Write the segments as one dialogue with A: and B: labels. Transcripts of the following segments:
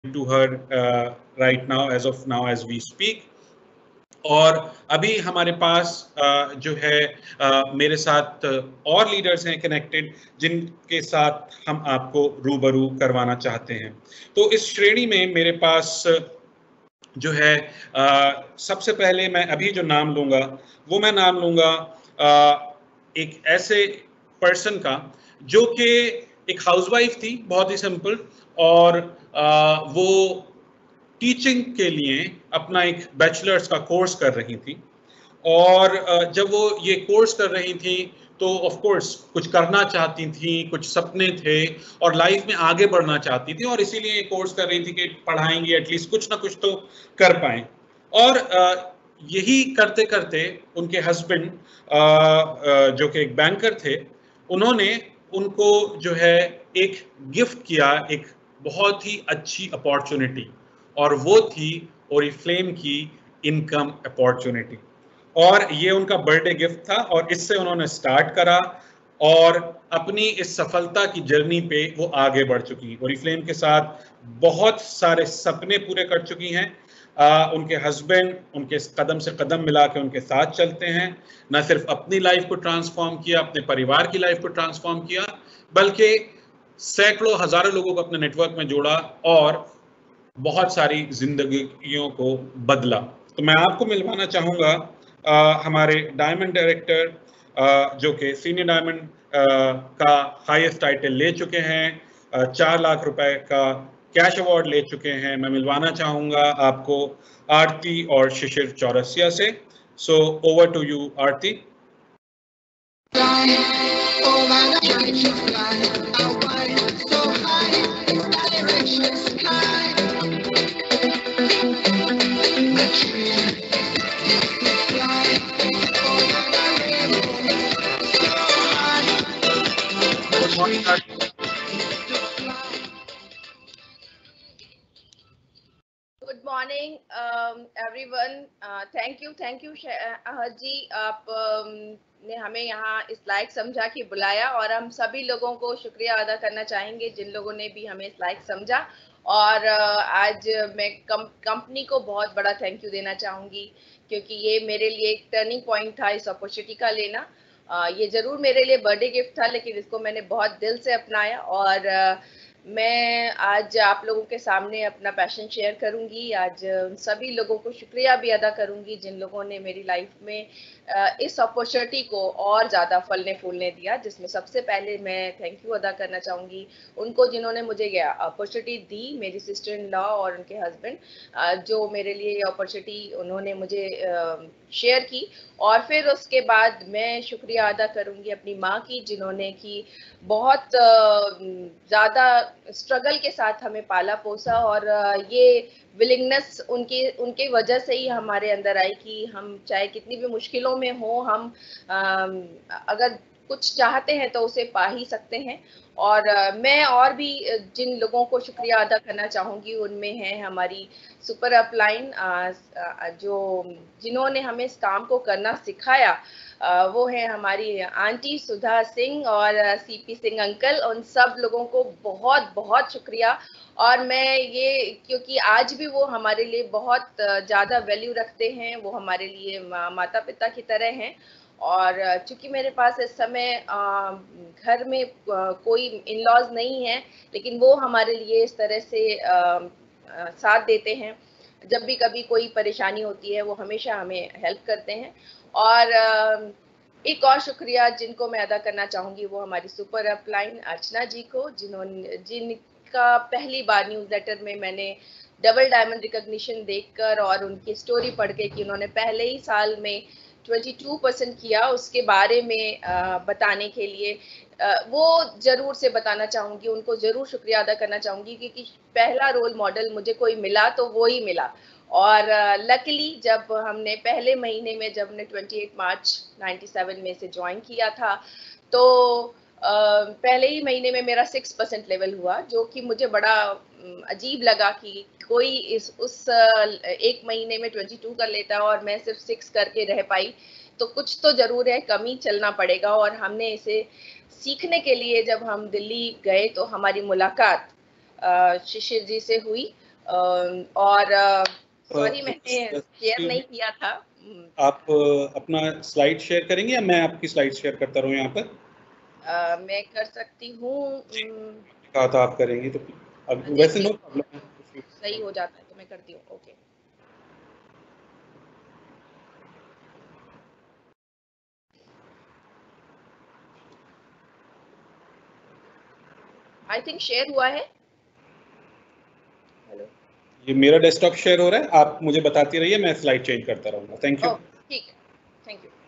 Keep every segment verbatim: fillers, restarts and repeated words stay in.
A: to her uh, right now, as of now, as we speak. और अभी हमारे पास uh, जो है uh, मेरे साथ uh, और लीडर्स हैं कनेक्टेड, जिनके साथ हम आपको रूबरू करवाना चाहते हैं। तो इस श्रेणी में मेरे पास uh, जो है uh, सबसे पहले मैं अभी जो नाम लूंगा वो मैं नाम लूंगा uh, एक ऐसे पर्सन का जो कि एक हाउसवाइफ थी, बहुत ही सिंपल, और आ, वो टीचिंग के लिए अपना एक बैचलर्स का कोर्स कर रही थी। और आ, जब वो ये कोर्स कर रही थी तो ऑफ कोर्स कुछ करना चाहती थी, कुछ सपने थे और लाइफ में आगे बढ़ना चाहती थी, और इसीलिए ये कोर्स कर रही थी कि पढ़ाएंगी, एटलीस्ट कुछ ना कुछ तो कर पाए। और आ, यही करते करते उनके हस्बैंड जो कि एक बैंकर थे, उन्होंने उनको जो है एक गिफ्ट किया, एक बहुत ही अच्छी अपॉर्चुनिटी, और वो थी ओरिफ्लेम की इनकम अपॉर्चुनिटी। और ये उनका बर्थडे गिफ्ट था, और इससे उन्होंने स्टार्ट करा और अपनी इस सफलता की जर्नी पे वो आगे बढ़ चुकी। ओरिफ्लेम के साथ बहुत सारे सपने पूरे कर चुकी हैं। आ, उनके हस्बैंड उनके कदम से कदम मिला के उनके साथ चलते हैं। न सिर्फ अपनी लाइफ को ट्रांसफॉर्म किया, अपने परिवार की लाइफ को ट्रांसफॉर्म किया, बल्कि सैकड़ों हजारों लोगों को अपने नेटवर्क में जोड़ा और बहुत सारी जिंदगियों को बदला। तो मैं आपको मिलवाना चाहूंगा हमारे डायमंड डायरेक्टर, जो कि सीनियर डायमंड का हाईएस्ट टाइटल ले चुके हैं, चार लाख रुपए का कैश अवार्ड ले चुके हैं। मैं मिलवाना चाहूंगा आपको आरती और शिशिर चौरसिया से। So over to you Aarti.
B: Good morning everyone. Thank you thank you Ahad ji, आप um, ने हमें यहाँ इस लायक समझा कि बुलाया, और हम सभी लोगों को शुक्रिया अदा करना चाहेंगे जिन लोगों ने भी हमें इस लायक समझा। और uh, आज मैं कम, कंपनी को बहुत बड़ा थैंक यू देना चाहूँगी, क्योंकि ये मेरे लिए एक टर्निंग पॉइंट था इस अपॉर्चुनिटी का लेना। uh, ये ज़रूर मेरे लिए बर्थडे गिफ्ट था, लेकिन इसको मैंने बहुत दिल से अपनाया, और uh, मैं आज आप लोगों के सामने अपना पैशन शेयर करूंगी। आज उन सभी लोगों को शुक्रिया भी अदा करूंगी जिन लोगों ने मेरी लाइफ में इस अपॉर्चुनिटी को और ज़्यादा फलने फूलने दिया, जिसमें सबसे पहले मैं थैंक यू अदा करना चाहूँगी उनको जिन्होंने मुझे ये अपॉर्चुनिटी दी, मेरी सिस्टर इन लॉ और उनके हस्बैंड, जो मेरे लिए ये अपॉर्चुनिटी उन्होंने मुझे शेयर की। और फिर उसके बाद मैं शुक्रिया अदा करूँगी अपनी माँ की, जिन्होंने की बहुत ज़्यादा स्ट्रगल के साथ हमें पाला पोसा, और ये विलिंगनेस उनकी उनके वजह से ही हमारे अंदर आई कि हम चाहे कितनी भी मुश्किलों में हो, हम अगर कुछ चाहते हैं तो उसे पा ही सकते हैं। और मैं और भी जिन लोगों को शुक्रिया अदा करना चाहूँगी उनमें है हमारी सुपर अपलाइन, जो जिन्होंने हमें इस काम को करना सिखाया, वो है हमारी आंटी सुधा सिंह और सीपी सिंह अंकल। उन सब लोगों को बहुत बहुत शुक्रिया। और मैं ये, क्योंकि आज भी वो हमारे लिए बहुत ज़्यादा वैल्यू रखते हैं, वो हमारे लिए माता पिता की तरह हैं। और चूंकि मेरे पास इस समय घर में कोई इन लॉज नहीं है, लेकिन वो हमारे लिए इस तरह से साथ देते हैं। जब भी कभी कोई परेशानी होती है वो हमेशा हमें हेल्प करते हैं। और एक और शुक्रिया जिनको मैं अदा करना चाहूँगी वो हमारी सुपर अपलाइन अर्चना जी को, जिन्होंने जिनका पहली बार न्यूज़लेटर में मैंने डबल डायमंड रिकॉग्निशन देखकर और उनकी स्टोरी पढ़ के कि उन्होंने पहले ही साल में बाईस परसेंट किया, उसके बारे में बताने के लिए वो ज़रूर से बताना चाहूँगी, उनको ज़रूर शुक्रिया अदा करना चाहूँगी, क्योंकि पहला रोल मॉडल मुझे कोई मिला तो वो ही मिला। और लकीली uh, जब हमने पहले महीने में जब हमने अट्ठाईस मार्च सत्तानवे में से ज्वाइन किया था, तो uh, पहले ही महीने में मेरा सिक्स परसेंट लेवल हुआ, जो कि मुझे बड़ा um, अजीब लगा कि कोई इस उस uh, एक महीने में बाईस कर लेता और मैं सिर्फ सिक्स करके रह पाई। तो कुछ तो ज़रूर है, कमी चलना पड़ेगा। और हमने इसे सीखने के लिए जब हम दिल्ली गए तो हमारी मुलाकात uh, शिशिर जी से हुई, और सॉरी मैंने शेयर नहीं किया था।
A: आप अपना स्लाइड शेयर करेंगे या मैं आपकी स्लाइड शेयर करता रहूं यहाँ पर?
B: आ, मैं कर सकती हूँ।
A: कहा था आप करेंगी तो अब वैसे नो प्रॉब्लम है,
B: सही हो जाता है तो मैं करती हूँ। ओके, आई थिंक शेयर हुआ है। हेलो,
A: ये मेरा डेस्कटॉप शेयर हो रहा है, आप मुझे बताती रहिए, मैं स्लाइड चेंज करता रहूंगा। Thank you.
B: ठीक है, थैंक यू।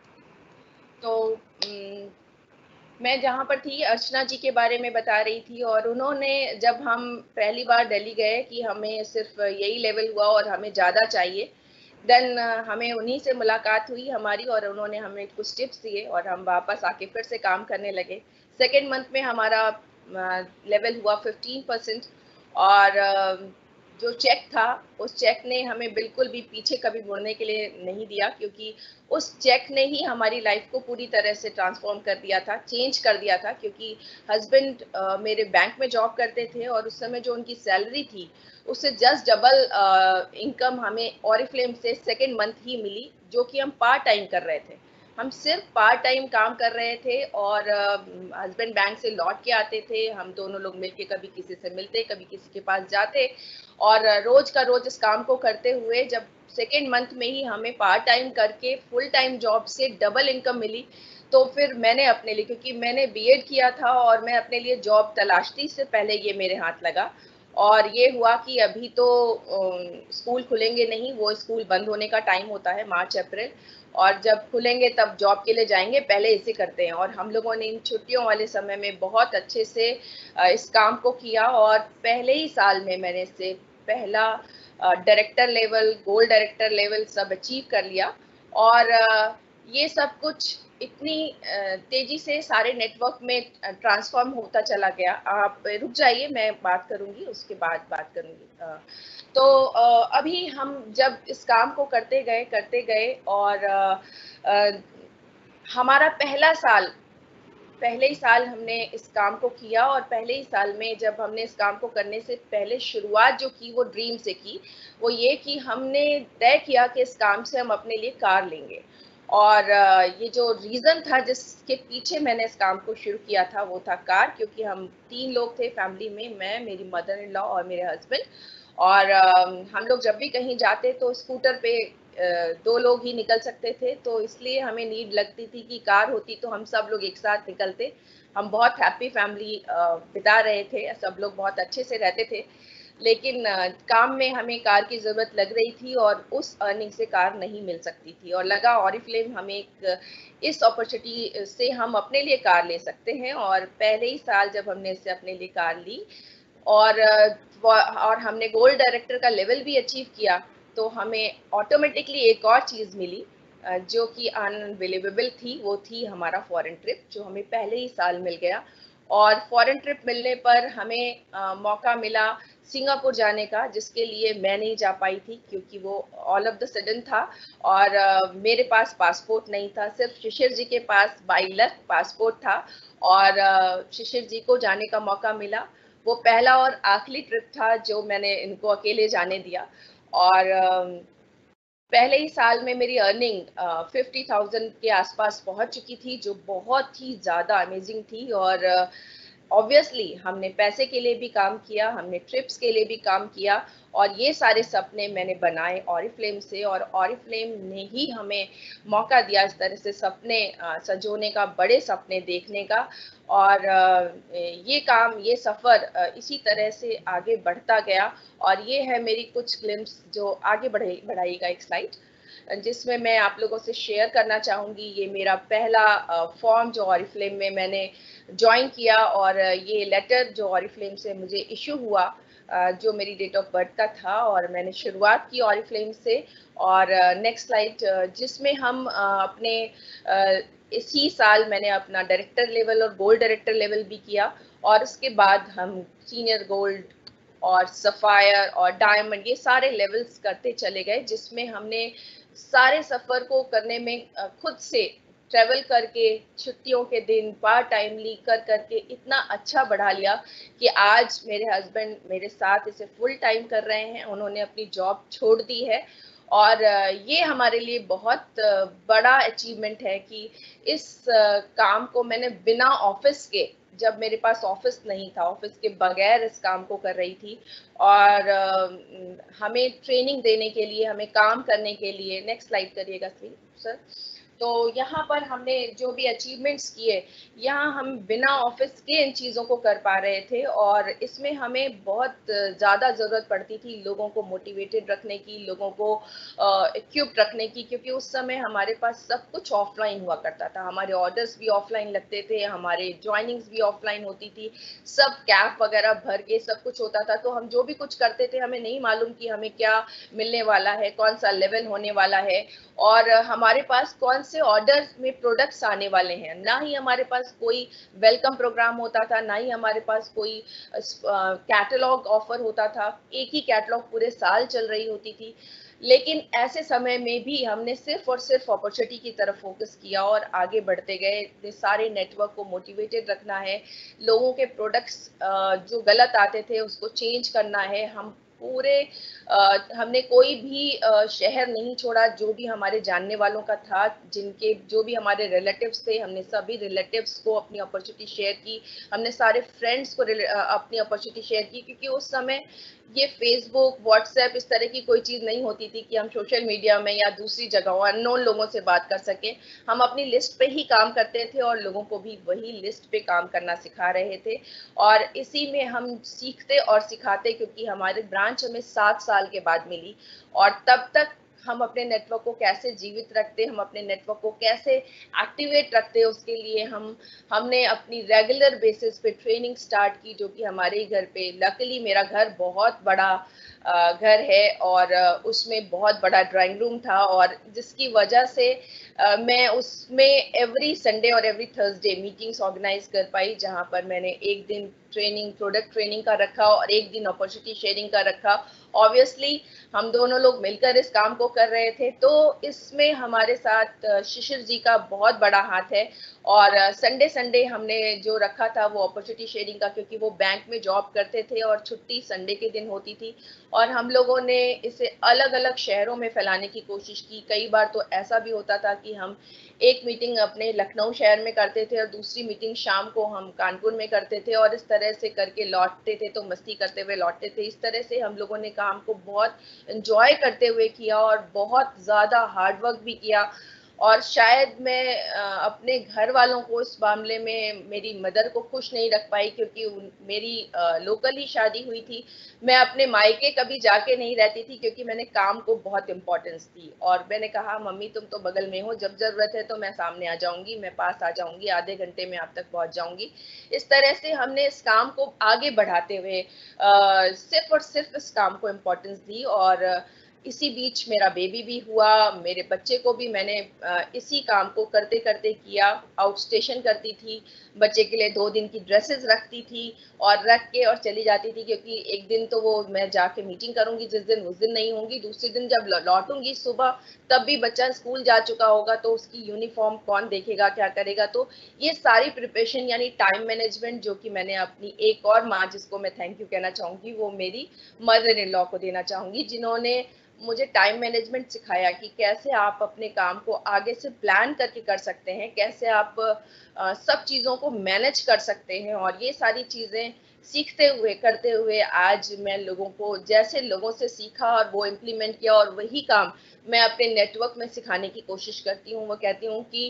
B: तो um, मैं जहाँ पर थी अर्चना जी के बारे में बता रही थी, और उन्होंने जब हम पहली बार दिल्ली गए कि हमें सिर्फ यही लेवल हुआ और हमें ज़्यादा चाहिए, देन हमें उन्हीं से मुलाकात हुई हमारी, और उन्होंने हमें कुछ टिप्स दिए और हम वापस आके फिर से काम करने लगे। सेकेंड मंथ में हमारा लेवल हुआ फिफ्टीन परसेंट, और जो चेक था उस चेक ने हमें बिल्कुल भी पीछे कभी मुड़ने के लिए नहीं दिया, क्योंकि उस चेक ने ही हमारी लाइफ को पूरी तरह से ट्रांसफॉर्म कर दिया था, चेंज कर दिया था। क्योंकि हस्बैंड मेरे बैंक में जॉब करते थे और उस समय जो उनकी सैलरी थी उससे जस्ट डबल इनकम हमें ऑरिफ्लेम से सेकेंड मंथ ही मिली, जो कि हम पार्ट टाइम कर रहे थे। हम सिर्फ पार्ट टाइम काम कर रहे थे, और हस्बैंड बैंक से लौट के आते थे, हम दोनों लोग मिलके कभी किसी से मिलते, कभी किसी के पास जाते, और रोज का रोज इस काम को करते हुए जब सेकेंड मंथ में ही हमें पार्ट टाइम करके फुल टाइम जॉब से डबल इनकम मिली, तो फिर मैंने अपने लिए, क्योंकि मैंने बीएड किया था और मैं अपने लिए जॉब तलाशती से पहले ये मेरे हाथ लगा, और ये हुआ कि अभी तो स्कूल खुलेंगे नहीं, वो स्कूल बंद होने का टाइम होता है मार्च अप्रैल, और जब खुलेंगे तब जॉब के लिए जाएंगे, पहले इसे करते हैं। और हम लोगों ने इन छुट्टियों वाले समय में बहुत अच्छे से इस काम को किया, और पहले ही साल में मैंने इससे पहला director level, gold director level सब अचीव कर लिया। और ये सब कुछ इतनी तेजी से सारे नेटवर्क में ट्रांसफॉर्म होता चला गया। आप रुक जाइए, मैं बात करूंगी, उसके बाद बात करूंगी। तो अभी हम जब इस काम को करते गए करते गए और हमारा पहला साल, पहले ही साल हमने इस काम को किया, और पहले ही साल में जब हमने इस काम को करने से पहले शुरुआत जो की वो ड्रीम से की, वो ये कि हमने तय किया कि इस काम से हम अपने लिए कार लेंगे। और ये जो रीज़न था जिसके पीछे मैंने इस काम को शुरू किया था वो था कार, क्योंकि हम तीन लोग थे फैमिली में, मैं, मेरी मदर इन लॉ और मेरे हस्बैंड। और हम लोग जब भी कहीं जाते तो स्कूटर पे दो लोग ही निकल सकते थे, तो इसलिए हमें नीड लगती थी कि कार होती तो हम सब लोग एक साथ निकलते। हम बहुत हैप्पी फैमिली बिता रहे थे, सब लोग बहुत अच्छे से रहते थे, लेकिन काम में हमें कार की ज़रूरत लग रही थी और उस अर्निंग से कार नहीं मिल सकती थी, और लगा ऑरिफ्लेम हमें एक इस अपॉर्चुनिटी से हम अपने लिए कार ले सकते हैं। और पहले ही साल जब हमने इससे अपने लिए कार ली और और हमने गोल्ड डायरेक्टर का लेवल भी अचीव किया, तो हमें ऑटोमेटिकली एक और चीज़ मिली जो कि अनबिलीवेबल थी, वो थी हमारा फॉरेन ट्रिप, जो हमें पहले ही साल मिल गया। और फॉरेन ट्रिप मिलने पर हमें आ, मौका मिला सिंगापुर जाने का, जिसके लिए मैं नहीं जा पाई थी क्योंकि वो ऑल ऑफ द सडन था, और आ, मेरे पास पासपोर्ट नहीं था। सिर्फ शिशिर जी के पास बाई लक पासपोर्ट था, और आ, शिशिर जी को जाने का मौका मिला। वो पहला और आखिरी ट्रिप था जो मैंने इनको अकेले जाने दिया। और पहले ही साल में मेरी अर्निंग फिफ्टी थाउजेंड के आसपास पहुंच चुकी थी, जो बहुत ही ज़्यादा अमेजिंग थी। और ऑब्वियसली uh, हमने पैसे के लिए भी काम किया, हमने ट्रिप्स के लिए भी काम किया, और ये सारे सपने मैंने बनाए ऑरिफ्लेम से, और ऑरिफ्लेम ने ही हमें मौका दिया इस तरह से सपने uh, सजोने का, बड़े सपने देखने का। और uh, ये काम, ये सफ़र uh, इसी तरह से आगे बढ़ता गया। और ये है मेरी कुछ ग्लिम्स जो आगे बढ़े बढ़ाएगा एक स्लाइड, जिसमें मैं आप लोगों से शेयर करना चाहूँगी। ये मेरा पहला फॉर्म जो ऑरिफ्लेम में मैंने ज्वाइन किया, और ये लेटर जो ऑरिफ्लेम से मुझे इशू हुआ, जो मेरी डेट ऑफ बर्थ का था, और मैंने शुरुआत की ऑरिफ्लेम से। और नेक्स्ट स्लाइड, जिसमें हम अपने इसी साल मैंने अपना डायरेक्टर लेवल और गोल्ड डायरेक्टर लेवल भी किया, और उसके बाद हम सीनियर गोल्ड और सफ़ायर और डायमंड, ये सारे लेवल्स करते चले गए, जिसमें हमने सारे सफ़र को करने में खुद से ट्रैवल करके छुट्टियों के दिन पार्ट टाइमली कर करके इतना अच्छा बढ़ा लिया कि आज मेरे हस्बैंड मेरे साथ इसे फुल टाइम कर रहे हैं। उन्होंने अपनी जॉब छोड़ दी है और ये हमारे लिए बहुत बड़ा अचीवमेंट है कि इस काम को मैंने बिना ऑफिस के, जब मेरे पास ऑफिस नहीं था, ऑफिस के बगैर इस काम को कर रही थी और हमें ट्रेनिंग देने के लिए, हमें काम करने के लिए, नेक्स्ट स्लाइड करिएगा सर। तो यहाँ पर हमने जो भी अचीवमेंट्स किए, यहाँ हम बिना ऑफिस के इन चीज़ों को कर पा रहे थे और इसमें हमें बहुत ज़्यादा ज़रूरत पड़ती थी लोगों को मोटिवेटेड रखने की, लोगों को इक्विप्ड रखने की, क्योंकि उस समय हमारे पास सब कुछ ऑफलाइन हुआ करता था। हमारे ऑर्डर्स भी ऑफलाइन लगते थे, हमारे ज्वाइनिंग्स भी ऑफलाइन होती थी, सब कैप वगैरह भर के सब कुछ होता था। तो हम जो भी कुछ करते थे हमें नहीं मालूम कि हमें क्या मिलने वाला है, कौन सा लेवल होने वाला है और हमारे पास कौन से ऑर्डर्स में प्रोडक्ट्स आने वाले हैं। ना ही हमारे पास कोई वेलकम प्रोग्राम होता था, ना ही हमारे पास कोई कैटलॉग ऑफर होता था। एक ही कैटलॉग पूरे साल चल रही होती थी। लेकिन ऐसे समय में भी हमने सिर्फ और सिर्फ अपॉर्चुनिटी की तरफ फोकस किया और आगे बढ़ते गए। सारे नेटवर्क को मोटिवेटेड रखना है, लोगों के प्रोडक्ट्स जो गलत आते थे उसको चेंज करना है। हम पूरे आ, हमने कोई भी आ, शहर नहीं छोड़ा, जो भी हमारे जानने वालों का था, जिनके जो भी हमारे रिलेटिव्स थे, हमने सभी रिलेटिव्स को अपनी अपॉर्चुनिटी शेयर की। हमने सारे फ्रेंड्स को अपनी अपॉर्चुनिटी शेयर की, क्योंकि उस समय ये फेसबुक, व्हाट्सएप इस तरह की कोई चीज़ नहीं होती थी कि हम सोशल मीडिया में या दूसरी जगहों अननोन लोगों से बात कर सकें। हम अपनी लिस्ट पे ही काम करते थे और लोगों को भी वही लिस्ट पे काम करना सिखा रहे थे और इसी में हम सीखते और सिखाते, क्योंकि हमारे ब्रांच हमें सात साल के बाद मिली और तब तक हम अपने नेटवर्क को कैसे जीवित रखते, हम अपने नेटवर्क को कैसे एक्टिवेट रखते, उसके लिए हम हमने अपनी रेगुलर बेसिस पे ट्रेनिंग स्टार्ट की, जो कि हमारे ही घर पे, लकीली मेरा घर बहुत बड़ा घर है और उसमें बहुत बड़ा ड्राइंग रूम था और जिसकी वजह से मैं उसमें एवरी संडे और एवरी थर्सडे मीटिंग्स ऑर्गेनाइज कर पाई, जहां पर मैंने एक दिन ट्रेनिंग, प्रोडक्ट ट्रेनिंग का रखा और एक दिन अपॉर्चुनिटी शेयरिंग का रखा। ऑब्वियसली हम दोनों लोग मिलकर इस काम को कर रहे थे, तो इसमें हमारे साथ शिशिर जी का बहुत बड़ा हाथ है और संडे संडे हमने जो रखा था वो अपॉर्चुनिटी शेयरिंग का, क्योंकि वो बैंक में जॉब करते थे और छुट्टी संडे के दिन होती थी और हम लोगों ने इसे अलग अलग शहरों में फैलाने की कोशिश की। कई बार तो ऐसा भी होता था कि हम एक मीटिंग अपने लखनऊ शहर में करते थे और दूसरी मीटिंग शाम को हम कानपुर में करते थे और इस तरह से करके लौटते थे, तो मस्ती करते हुए लौटते थे। इस तरह से हम लोगों ने काम को बहुत एंजॉय करते हुए किया और बहुत ज़्यादा हार्डवर्क भी किया और शायद मैं अपने घर वालों को इस मामले में, मेरी मदर को खुश नहीं रख पाई, क्योंकि मेरी लोकल ही शादी हुई थी। मैं अपने मायके कभी जाके नहीं रहती थी, क्योंकि मैंने काम को बहुत इम्पोर्टेंस दी और मैंने कहा मम्मी तुम तो बगल में हो, जब जरूरत है तो मैं सामने आ जाऊंगी, मैं पास आ जाऊंगी, आधे घंटे में आप तक पहुंच जाऊंगी। इस तरह से हमने इस काम को आगे बढ़ाते हुए सिर्फ और सिर्फ इस काम को इम्पोर्टेंस दी और इसी बीच मेरा बेबी भी हुआ। मेरे बच्चे को भी मैंने इसी काम को करते करते किया। आउट स्टेशन करती थी, बच्चे के लिए दो दिन की ड्रेसेस रखती थी और रख के और चली जाती थी, क्योंकि एक दिन तो वो मैं जाके मीटिंग करूंगी जिस दिन, उस दिन नहीं होंगी, दूसरे दिन जब लौटूंगी सुबह तब भी बच्चा स्कूल जा चुका होगा, तो उसकी यूनिफॉर्म कौन देखेगा, क्या करेगा। तो ये सारी प्रिपरेशन यानी टाइम मैनेजमेंट, जो कि मैंने अपनी एक और माँ, जिसको मैं थैंक यू कहना चाहूंगी, वो मेरी मदर इन लॉ को देना चाहूंगी, जिन्होंने मुझे टाइम मैनेजमेंट सिखाया कि कैसे आप अपने काम को आगे से प्लान करके कर सकते हैं, कैसे आप आ, सब चीज़ों को मैनेज कर सकते हैं। और ये सारी चीज़ें सीखते हुए, करते हुए आज मैं लोगों को, जैसे लोगों से सीखा और वो इम्प्लीमेंट किया और वही काम मैं अपने नेटवर्क में सिखाने की कोशिश करती हूँ। वो कहती हूँ कि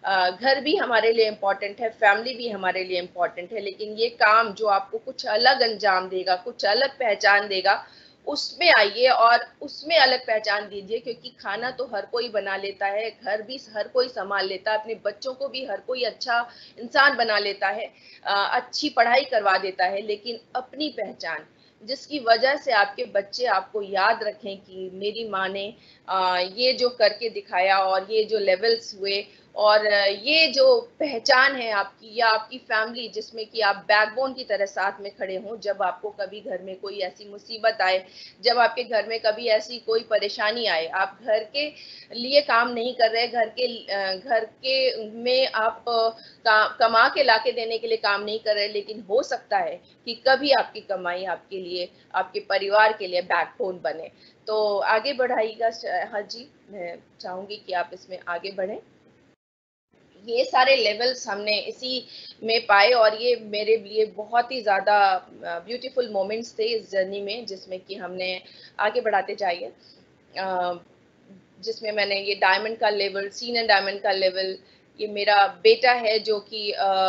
B: घर भी हमारे लिए इम्पॉर्टेंट है, फैमिली भी हमारे लिए इम्पॉर्टेंट है, लेकिन ये काम जो आपको कुछ अलग अंजाम देगा, कुछ अलग पहचान देगा, उसमें आइए और उसमें अलग पहचान दीजिए। क्योंकि खाना तो हर कोई बना लेता है, घर भी हर कोई संभाल लेता है, अपने बच्चों को भी हर कोई अच्छा इंसान बना लेता है, अच्छी पढ़ाई करवा देता है, लेकिन अपनी पहचान, जिसकी वजह से आपके बच्चे आपको याद रखें कि मेरी माँ ने ये जो करके दिखाया और ये जो लेवल्स हुए और ये जो पहचान है आपकी या आपकी फैमिली जिसमें कि आप बैकबोन की तरह साथ में खड़े हों, जब आपको कभी घर में कोई ऐसी मुसीबत आए, जब आपके घर में कभी ऐसी कोई परेशानी आए, आप घर के लिए काम नहीं कर रहे, घर के घर के में आप का, कमा के लाके देने के लिए काम नहीं कर रहे, लेकिन हो सकता है कि कभी आपकी कमाई आपके लिए, आपके परिवार के लिए बैकबोन बने। तो आगे बढ़ाइएगा हाजी, मैं चाहूंगी कि आप इसमें आगे बढ़ें। ये सारे लेवल्स हमने इसी में पाए और ये मेरे लिए बहुत ही ज़्यादा ब्यूटीफुल मोमेंट्स थे इस जर्नी में, जिसमें कि हमने आगे बढ़ाते जाइए, जिसमें मैंने ये डायमंड का लेवल, सीनियर डायमंड का लेवल, ये मेरा बेटा है जो कि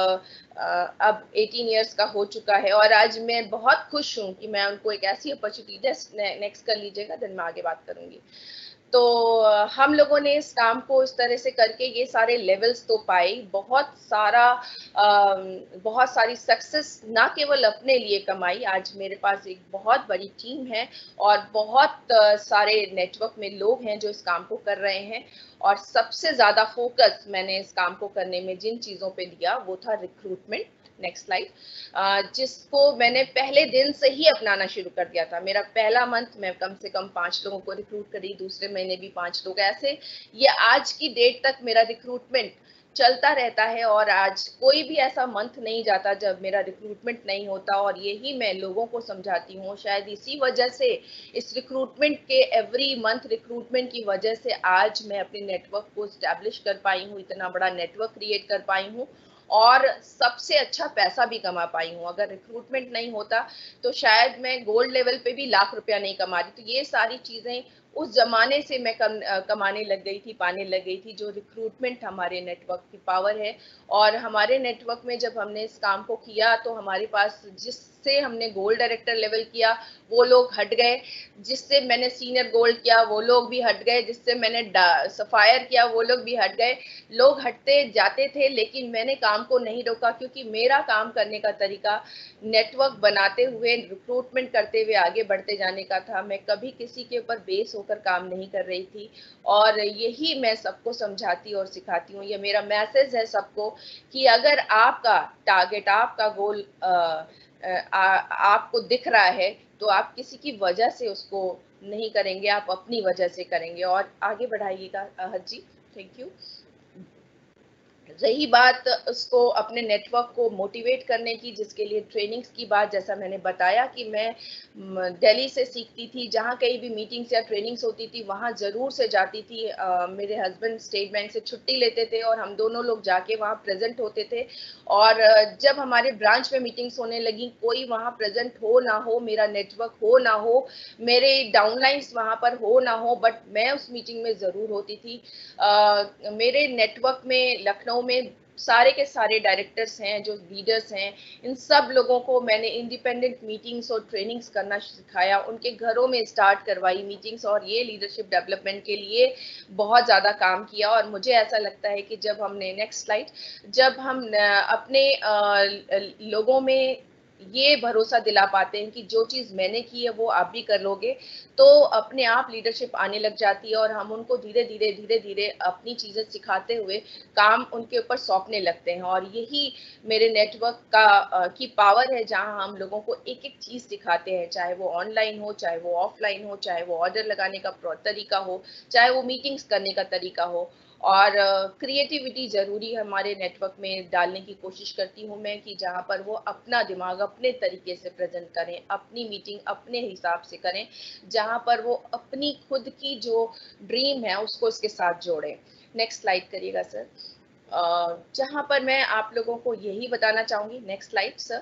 B: अब अठारह इयर्स का हो चुका है और आज मैं बहुत खुश हूँ कि मैं उनको एक ऐसी अपॉर्चुनिटी, नेक्स्ट कर लीजिएगा देन मैं आगे बात करूँगी। तो हम लोगों ने इस काम को इस तरह से करके ये सारे लेवल्स तो पाए, बहुत सारा बहुत सारी सक्सेस ना केवल अपने लिए कमाई, आज मेरे पास एक बहुत बड़ी टीम है और बहुत सारे नेटवर्क में लोग हैं जो इस काम को कर रहे हैं और सबसे ज़्यादा फोकस मैंने इस काम को करने में जिन चीज़ों पे दिया वो था रिक्रूटमेंट। Next slide. जिसको मैंने पहले दिन से ही अपनाना शुरू कर दिया था। मेरा पहला मंथ मैं कम से कम पांच लोगों को रिक्रूट करी, दूसरे महीने भी पांच लोग, ऐसे ये आज की डेट तक मेरा रिक्रूटमेंट चलता रहता है और आज कोई भी ऐसा मंथ नहीं जाता जब मेरा रिक्रूटमेंट नहीं होता और यही मैं लोगों को समझाती हूँ। शायद इसी वजह से, इस रिक्रूटमेंट के एवरी मंथ रिक्रूटमेंट की वजह से आज मैं अपने नेटवर्क को स्टैब्लिश कर पाई हूँ, इतना बड़ा नेटवर्क क्रिएट कर पाई हूँ और सबसे अच्छा पैसा भी कमा पाई हूँ। अगर रिक्रूटमेंट नहीं होता तो शायद मैं गोल्ड लेवल पे भी लाख रुपया नहीं कमा रही। तो ये सारी चीजें उस जमाने से मैं कम, कमाने लग गई थी, पाने लग गई थी, जो रिक्रूटमेंट हमारे नेटवर्क की पावर है। और हमारे नेटवर्क में जब हमने इस काम को किया तो हमारे पास, जिससे हमने गोल्ड डायरेक्टर लेवल किया वो लोग हट गए, जिससे मैंने सीनियर गोल्ड किया वो लोग भी हट गए, जिससे मैंने सफायर किया वो लोग भी हट गए। लोग हटते जाते थे लेकिन मैंने काम को नहीं रोका, क्योंकि मेरा काम करने का तरीका नेटवर्क बनाते हुए, रिक्रूटमेंट करते हुए आगे बढ़ते जाने का था। मैं कभी किसी के ऊपर बेस होकर काम नहीं कर रही थी और यही मैं सबको समझाती और सिखाती हूँ। ये मेरा मैसेज है सबको कि अगर आपका टारगेट, आपका गोल आ, आ, आपको दिख रहा है तो आप किसी की वजह से उसको नहीं करेंगे, आप अपनी वजह से करेंगे। और आगे बढ़ाइएगा अहद जी। Thank you. रही बात उसको अपने नेटवर्क को मोटिवेट करने की, जिसके लिए ट्रेनिंग्स की बात, जैसा मैंने बताया कि मैं दिल्ली से सीखती थी, जहाँ कहीं भी मीटिंग्स या ट्रेनिंग्स होती थी वहाँ ज़रूर से जाती थी। आ, मेरे हस्बैंड स्टेट बैंक से छुट्टी लेते थे और हम दोनों लोग जाके वहाँ प्रेजेंट होते थे। और जब हमारे ब्रांच में मीटिंग्स होने लगी, कोई वहाँ प्रेजेंट हो ना हो, मेरा नेटवर्क हो ना हो, मेरे डाउनलाइंस वहाँ पर हो ना हो, बट मैं उस मीटिंग में ज़रूर होती थी। आ, मेरे नेटवर्क में लखनऊ में सारे के सारे डायरेक्टर्स हैं, जो लीडर्स हैं, इन सब लोगों को मैंने इंडिपेंडेंट मीटिंग्स और ट्रेनिंग्स करना सिखाया, उनके घरों में स्टार्ट करवाई मीटिंग्स और ये लीडरशिप डेवलपमेंट के लिए बहुत ज़्यादा काम किया। और मुझे ऐसा लगता है कि जब हमने, नेक्स्ट स्लाइड, जब हम अपने लोगों में ये भरोसा दिला पाते हैं कि जो चीज़ मैंने की है वो आप भी कर लोगे, तो अपने आप लीडरशिप आने लग जाती है और हम उनको धीरे धीरे धीरे धीरे अपनी चीज़ें सिखाते हुए काम उनके ऊपर सौंपने लगते हैं। और यही मेरे नेटवर्क का की पावर है, जहां हम लोगों को एक एक चीज़ सिखाते हैं, चाहे वो ऑनलाइन हो, चाहे वो ऑफलाइन हो, चाहे वो ऑर्डर लगाने का तरीका हो, चाहे वो मीटिंग्स करने का तरीका हो। और क्रिएटिविटी ज़रूरी हमारे नेटवर्क में डालने की कोशिश करती हूँ मैं, कि जहाँ पर वो अपना दिमाग अपने तरीके से प्रेजेंट करें, अपनी मीटिंग अपने हिसाब से करें, जहाँ पर वो अपनी खुद की जो ड्रीम है उसको इसके साथ जोड़ें। नेक्स्ट स्लाइड करिएगा सर। जहाँ पर मैं आप लोगों को यही बताना चाहूँगी, next slide sir.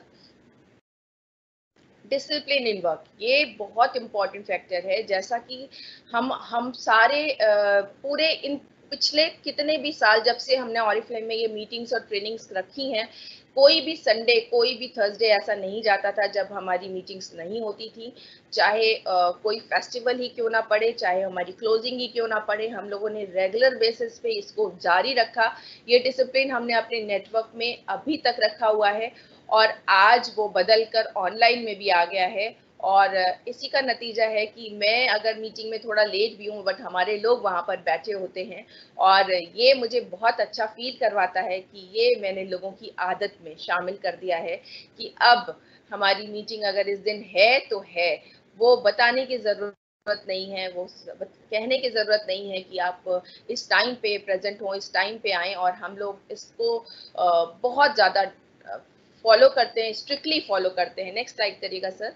B: Discipline in work, ये बहुत इंपॉर्टेंट फैक्टर है। जैसा कि हम हम सारे पूरे इन पिछले कितने भी साल, जब से हमने ऑरिफ्लेम में ये मीटिंग्स और ट्रेनिंग्स रखी हैं, कोई भी संडे, कोई भी थर्सडे ऐसा नहीं जाता था जब हमारी मीटिंग्स नहीं होती थी। चाहे uh, कोई फेस्टिवल ही क्यों ना पड़े, चाहे हमारी क्लोजिंग ही क्यों ना पड़े, हम लोगों ने रेगुलर बेसिस पे इसको जारी रखा। ये डिसिप्लिन हमने अपने नेटवर्क में अभी तक रखा हुआ है और आज वो बदल कर ऑनलाइन में भी आ गया है। और इसी का नतीजा है कि मैं अगर मीटिंग में थोड़ा लेट भी हूँ बट हमारे लोग वहाँ पर बैठे होते हैं, और ये मुझे बहुत अच्छा फील करवाता है कि ये मैंने लोगों की आदत में शामिल कर दिया है कि अब हमारी मीटिंग अगर इस दिन है तो है, वो बताने की जरूरत जरूरत नहीं है, वो कहने की जरूरत नहीं है कि आप इस टाइम पे प्रेजेंट हो, इस टाइम पे आए। और हम लोग इसको बहुत ज्यादा फॉलो करते हैं, स्ट्रिक्टली फॉलो करते हैं। नेक्स्ट स्लाइड करिएगा सर।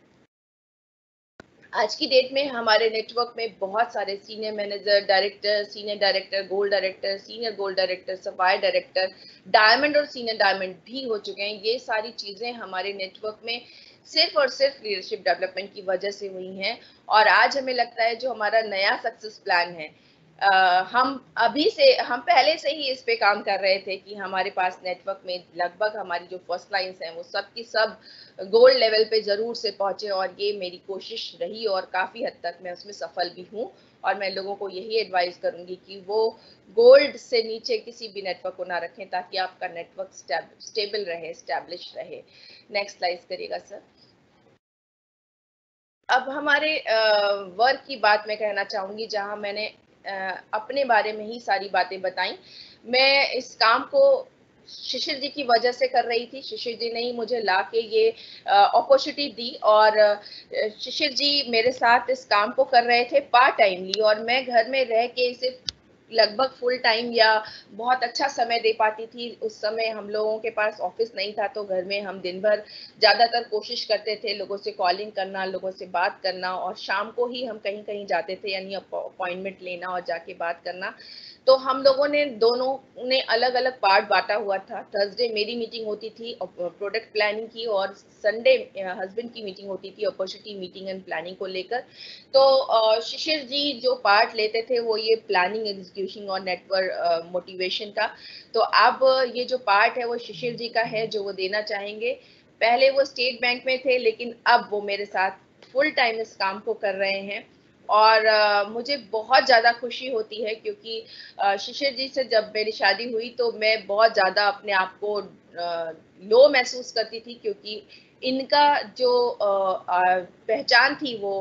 B: आज की डेट में हमारे नेटवर्क में बहुत सारे senior manager, director, senior director, gold director, senior gold director, sapphire director, diamond और सीनियर डायमंड भी हो चुके हैं। ये सारी चीजें हमारे नेटवर्क में सिर्फ और सिर्फ लीडरशिप डेवलपमेंट की वजह से हुई हैं। और आज हमें लगता है जो हमारा नया सक्सेस प्लान है, Uh, हम अभी से हम पहले से ही इस पे काम कर रहे थे कि हमारे पास नेटवर्क में लगभग हमारी जो फर्स्ट लाइन्स हैं वो सब की सब गोल्ड लेवल पे जरूर से पहुंचे, और ये मेरी कोशिश रही और काफी हद तक मैं उसमें सफल भी हूँ। और मैं लोगों को यही एडवाइस करूंगी कि वो गोल्ड से नीचे किसी भी नेटवर्क को ना रखें ताकि आपका नेटवर्क स्टेबल रहे, स्टैब्लिश रहे। नेक्स्ट स्लाइड करिएगा सर। अब हमारे वर्क की बात मैं कहना चाहूंगी, जहां मैंने अपने बारे में ही सारी बातें बताई। मैं इस काम को शिशिर जी की वजह से कर रही थी। शिशिर जी ने ही मुझे ला के ये अपॉर्चुनिटी दी, और शिशिर जी मेरे साथ इस काम को कर रहे थे पार्ट टाइमली, और मैं घर में रह के सिर्फ लगभग फुल टाइम या बहुत अच्छा समय दे पाती थी। उस समय हम लोगों के पास ऑफिस नहीं था, तो घर में हम दिन भर ज्यादातर कोशिश करते थे लोगों से कॉलिंग करना, लोगों से बात करना, और शाम को ही हम कहीं कहीं जाते थे, यानी अपॉइंटमेंट लेना और जाके बात करना। तो हम लोगों ने दोनों ने अलग अलग पार्ट बांटा हुआ था। थर्सडे मेरी मीटिंग होती थी प्रोडक्ट प्लानिंग की, और संडे हस्बैंड की मीटिंग होती थी अपॉर्चुनिटी मीटिंग एंड प्लानिंग को लेकर। तो शिशिर जी जो पार्ट लेते थे वो ये प्लानिंग, एग्जीक्यूशन और नेटवर्क मोटिवेशन का। तो अब ये जो पार्ट है वो शिशिर जी का है जो वो देना चाहेंगे। पहले वो स्टेट बैंक में थे, लेकिन अब वो मेरे साथ फुल टाइम इस काम को कर रहे हैं, और uh, मुझे बहुत ज़्यादा खुशी होती है क्योंकि uh, शिशिर जी से जब मेरी शादी हुई तो मैं बहुत ज़्यादा अपने आप को लो uh, महसूस करती थी, क्योंकि इनका जो uh, पहचान थी वो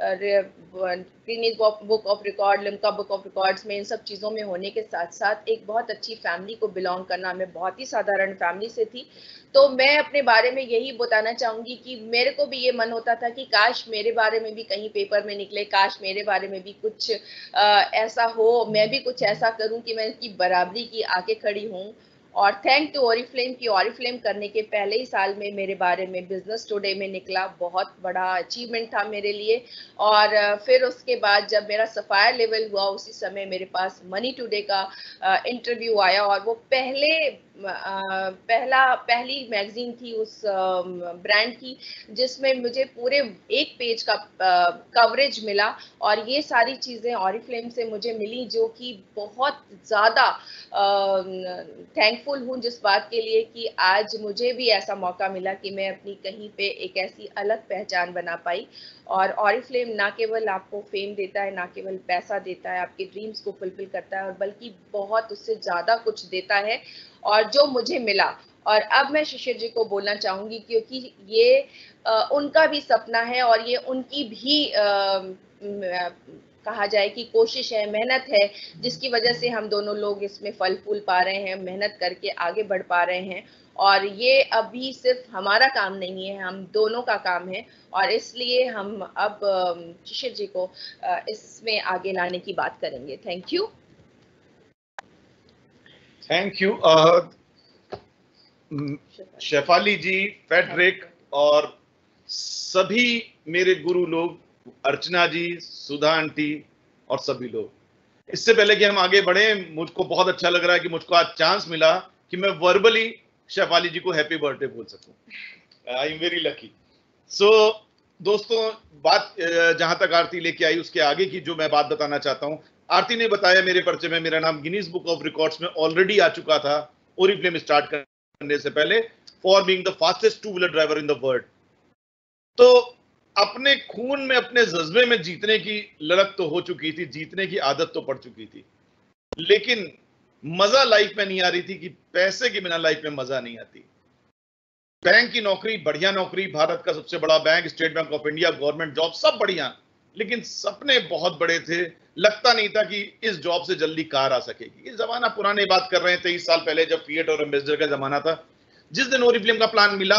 B: Guinness book of record, Limca book of records में, इन सब चीज़ों में होने के साथ साथ एक बहुत अच्छी फैमिली को बिलोंग करना, मैं बहुत ही साधारण फैमिली से थी। तो मैं अपने बारे में यही बताना चाहूंगी कि मेरे को भी ये मन होता था कि काश मेरे बारे में भी कहीं पेपर में निकले, काश मेरे बारे में भी कुछ आ, ऐसा हो, मैं भी कुछ ऐसा करूं कि मैं इसकी बराबरी की आके खड़ी हूं। और थैंक टू ऑरिफ्लेम की ऑरिफ्लेम करने के पहले ही साल में मेरे बारे में बिजनेस टुडे में निकला, बहुत बड़ा अचीवमेंट था मेरे लिए। और फिर उसके बाद जब मेरा सफायर लेवल हुआ उसी समय मेरे पास मनी टुडे का इंटरव्यू आया, और वो पहले आ, पहला पहली मैगजीन थी उस ब्रांड की जिसमें मुझे पूरे एक पेज का कवरेज मिला। और ये सारी चीज़ें ऑरिफ्लेम से मुझे मिली, जो कि बहुत ज़्यादा थैंकफुल हूँ जिस बात के लिए कि आज मुझे भी ऐसा मौका मिला कि मैं अपनी कहीं पे एक ऐसी अलग पहचान बना पाई। और ऑरिफ्लेम ना केवल आपको फेम देता है, ना केवल पैसा देता है, आपके ड्रीम्स को फुलफिल करता है, और बल्कि बहुत उससे ज़्यादा कुछ देता है, और जो मुझे मिला। और अब मैं शिशिर जी को बोलना चाहूँगी क्योंकि ये आ, उनका भी सपना है, और ये उनकी भी आ, कहा जाए कि कोशिश है, मेहनत है, जिसकी वजह से हम दोनों लोग इसमें फल फूल पा रहे हैं, मेहनत करके आगे बढ़ पा रहे हैं। और ये अभी सिर्फ हमारा काम नहीं है, हम दोनों का काम है, और इसलिए हम अब शिशिर जी को इसमें आगे लाने की बात करेंगे। Thank you.
C: Thank you Shefali ji, Frederick और सभी मेरे गुरु लोग, अर्चना जी, सुधा आंटी और सभी लोग। इससे पहले कि हम आगे बढ़े, मुझको बहुत अच्छा लग रहा है कि मुझको आज चांस मिला कि मैं वर्बली शेफाली जी को हैप्पी बर्थडे बोल सकूं। I am very lucky. So दोस्तों, बात जहां तक आरती लेके आई उसके आगे की जो मैं बात बताना चाहता हूं, आरती ने बताया मेरे परिचय में मेरा नाम गिनीज बुक ऑफ रिकॉर्ड्स में ऑलरेडी आ चुका था ओरिफ्लेम स्टार्ट करने से पहले, for being the fastest two wheeler driver in the world. तो अपने खून में, अपने जज्बे में जीतने की ललक तो हो चुकी थी, जीतने की आदत तो पड़ चुकी थी, लेकिन मजा लाइफ में नहीं आ रही थी कि पैसे के बिना लाइफ में मजा नहीं आती। बैंक की नौकरी, बढ़िया नौकरी, भारत का सबसे बड़ा bank, State Bank of India, government job, सब बढ़िया, लेकिन सपने बहुत बड़े थे। लगता नहीं था कि इस जॉब से जल्दी कार आ सकेगी। ये जमाना पुरानी बात कर रहे हैं, तेईस साल पहले, जब फिएट और एम्बेसडर का जमाना था। जिस दिन ओरिफ्लेम का प्लान मिला,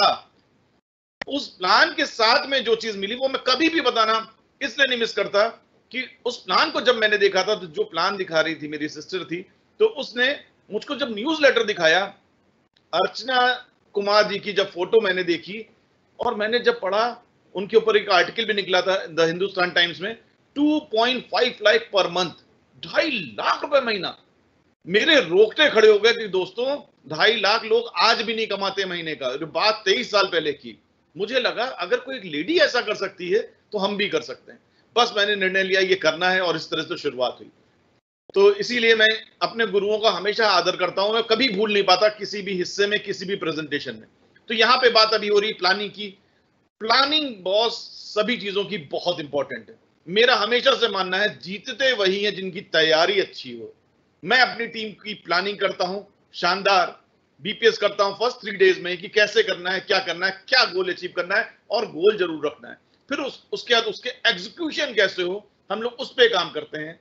C: उस प्लान के साथ में जो चीज मिली वो मैं कभी भी बताना इसलिए नहीं मिस करता कि उस प्लान को जब मैंने देखा था, तो जो प्लान दिखा रही थी मेरी सिस्टर थी, तो उसने मुझको जब न्यूज लेटर दिखाया, अर्चना कुमार जी की जब फोटो मैंने देखी और मैंने जब पढ़ा, उनके ऊपर एक आर्टिकल भी निकला था द हिंदुस्तान टाइम्स में, two point five lakh per month, ढाई लाख रुपए महीना। मेरे रोकते खड़े हो गए कि दोस्तों, ढाई लाख लोग आज भी नहीं कमाते महीने का। बात तेईस साल पहले की। मुझे लगा अगर कोई एक लेडी ऐसा कर सकती है तो हम भी कर सकते हैं। बस मैंने निर्णय लिया ये करना है और इस तरह से शुरुआत हुई। तो इसीलिए मैं अपने गुरुओं का हमेशा आदर करता हूं, मैं कभी भूल नहीं पाता किसी भी हिस्से में, किसी भी प्रेजेंटेशन में। तो यहां पे बात अभी हो रही प्लानिंग की। प्लानिंग बॉस सभी चीजों की बहुत इंपॉर्टेंट है। मेरा हमेशा से मानना है जीतते वही है जिनकी तैयारी अच्छी हो। मैं अपनी टीम की प्लानिंग करता हूं, शानदार बीपीएस करता हूं फर्स्ट थ्री डेज में कि कैसे करना है, क्या करना है, क्या गोल अचीव करना है, और गोल जरूर रखना है। फिर उस उसके बाद उसके एग्जीक्यूशन कैसे हो, हम लोग उस पर काम करते हैं।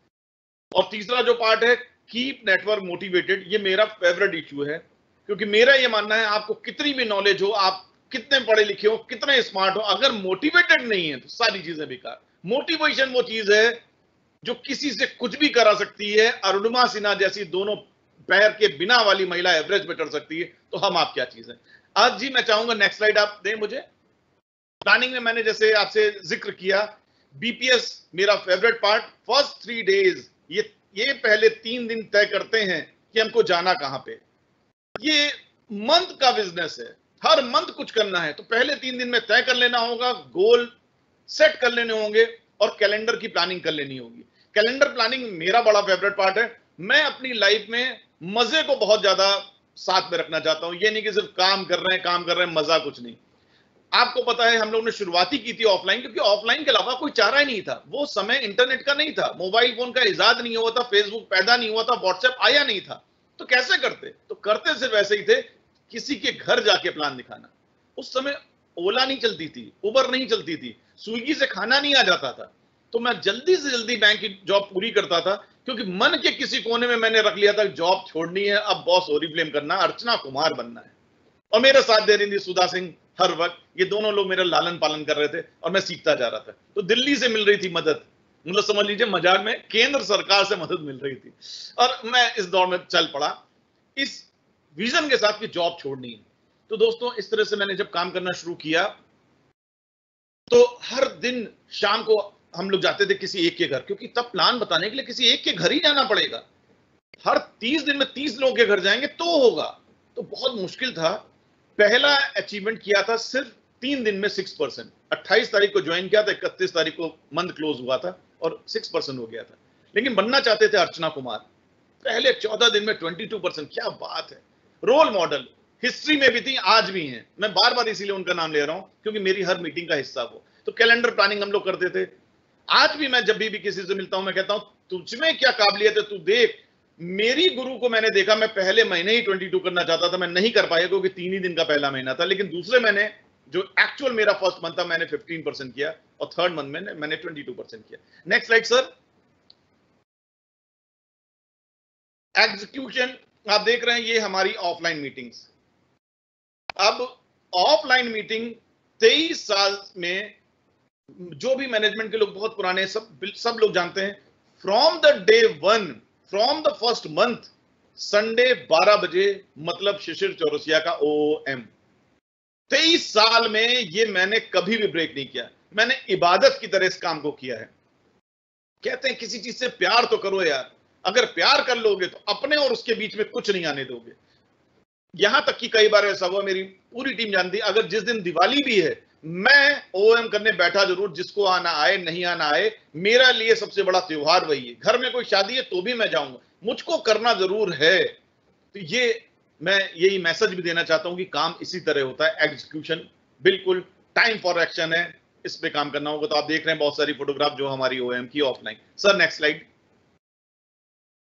C: और तीसरा जो पार्ट है, कीप नेटवर्क मोटिवेटेड, ये मेरा फेवरेट इश्यू है, क्योंकि मेरा ये मानना है आपको कितनी भी नॉलेज हो, आप कितने पढ़े लिखे हो, कितने स्मार्ट हो, अगर मोटिवेटेड नहीं है तो सारी चीजें बेकार। मोटिवेशन वो चीज है जो किसी से कुछ भी करा सकती है। अरुणिमा सिन्हा जैसी दोनों पैर के बिना वाली महिला एवरेज में कर सकती है, तो हम आप क्या चीज है। आज जी मैं चाहूंगा नेक्स्ट स्लाइड आप दें मुझे। प्लानिंग में मैंने जैसे आपसे जिक्र किया, बीपीएस मेरा favourite part. First three days, ये ये पहले तीन दिन तय करते हैं कि हमको जाना कहां पे। ये मंथ का बिजनेस है, हर मंथ कुछ करना है, तो पहले तीन दिन में तय कर लेना होगा, गोल सेट कर लेने होंगे और कैलेंडर की प्लानिंग कर लेनी होगी। कैलेंडर प्लानिंग मेरा बड़ा फेवरेट पार्ट है। मैं अपनी लाइफ में मजे को बहुत ज्यादा साथ में रखना चाहता हूं। ये नहीं कि सिर्फ काम कर रहे हैं काम कर रहे हैं, मजा कुछ नहीं। आपको पता है हम लोग ने शुरुआती की थी ऑफलाइन, क्योंकि ऑफलाइन के अलावा कोई चारा ही नहीं था। वो समय इंटरनेट का नहीं था, मोबाइल फोन का इजाद नहीं हुआ था, फेसबुक पैदा नहीं हुआ था, व्हाट्सएप आया नहीं था। तो कैसे करते? तो करते सिर्फ ऐसे ही थे, किसी के घर जाके प्लान दिखाना। उस समय ओला नहीं चलती थी, उबर नहीं चलती थी, स्विगी से खाना नहीं आ जाता था। तो मैं जल्दी से जल्दी बैंक की जॉब पूरी करता था, क्योंकि मन के किसी कोने में मैंने रख लिया था जॉब छोड़नी है, अब बॉस ओरिफ्लेम करना, अर्चना कुमार बनना है। और मेरे साथ दे रही थी सुधा सिंह हर वक्त। ये दोनों लोग मेरा लालन पालन कर रहे थे और मैं सीखता जा रहा था। तो दिल्ली से मिल रही थी मदद, मतलब समझ लीजिए मजाक में केंद्र सरकार से मदद मिल रही थी, और मैं इस दौर में चल पड़ा इस विजन के साथ कि जॉब छोड़नी है। तो दोस्तों इस तरह से मैंने जब काम करना शुरू किया, तो हर दिन शाम को हम लोग जाते थे किसी एक के घर, क्योंकि तब प्लान बताने के लिए किसी एक के घर ही जाना पड़ेगा। हर तीस दिन में तीस लोगों के घर जाएंगे तो होगा। तो बहुत मुश्किल था। पहला अचीवमेंट किया था सिर्फ तीन दिन में सिक्स परसेंट। अट्ठाईस तारीख को ज्वाइन किया था, इकतीस तारीख को मंथ क्लोज हुआ था और सिक्स परसेंट हो गया था। लेकिन बनना चाहते थे अर्चना कुमार, पहले चौदह दिन में ट्वेंटी टू परसेंट। क्या बात है! रोल मॉडल हिस्ट्री में भी थी, आज भी हैं। मैं बार बार इसीलिए उनका नाम ले रहा हूं क्योंकि मेरी हर मीटिंग का हिस्सा वो। तो कैलेंडर प्लानिंग हम लोग करते थे। आज भी मैं जब भी, भी किसी से मिलता हूं, मैं कहता हूं तुझ में क्या काबिलियत है, तू देख। मेरी गुरु को मैंने देखा, मैं पहले महीने ही बाईस करना चाहता था, मैं नहीं कर पाया क्योंकि तीन ही दिन का पहला महीना था। लेकिन दूसरे महीने जो एक्चुअल मेरा फर्स्ट मंथ था, मैंने फिफ्टीन परसेंट किया, और थर्ड मंथ में मैंने ट्वेंटी टू परसेंट किया। Next slide sir. एग्जीक्यूशन आप देख रहे हैं, ये हमारी ऑफलाइन मीटिंग्स। अब ऑफलाइन मीटिंग तेईस साल में, जो भी मैनेजमेंट के लोग बहुत पुराने, सब सब लोग जानते हैं, from the day one, from the first month, Sunday बारह बजे, मतलब शिशिर चौरसिया का ओ एम। तेईस साल में ये मैंने कभी भी ब्रेक नहीं किया। मैंने इबादत की तरह इस काम को किया है। कहते हैं किसी चीज से प्यार तो करो यार। अगर प्यार कर लोगे तो अपने और उसके बीच में कुछ नहीं आने दोगे। यहां तक कि कई बार ऐसा हुआ, मेरी पूरी टीम जानती, अगर जिस दिन दिवाली भी है, मैं ओएम करने बैठा जरूर, जिसको आना आए नहीं आना आए, मेरा लिए सबसे बड़ा त्योहार वही है। घर में कोई शादी है तो भी मैं जाऊंगा, मुझको करना जरूर है। तो ये मैं यही मैसेज भी देना चाहता हूं कि काम इसी तरह होता है। एग्जीक्यूशन बिल्कुल टाइम फॉर एक्शन है, इस पे काम करना होगा। तो आप देख रहे हैं बहुत सारी फोटोग्राफ जो हमारी ओएम की offline. Sir next slide.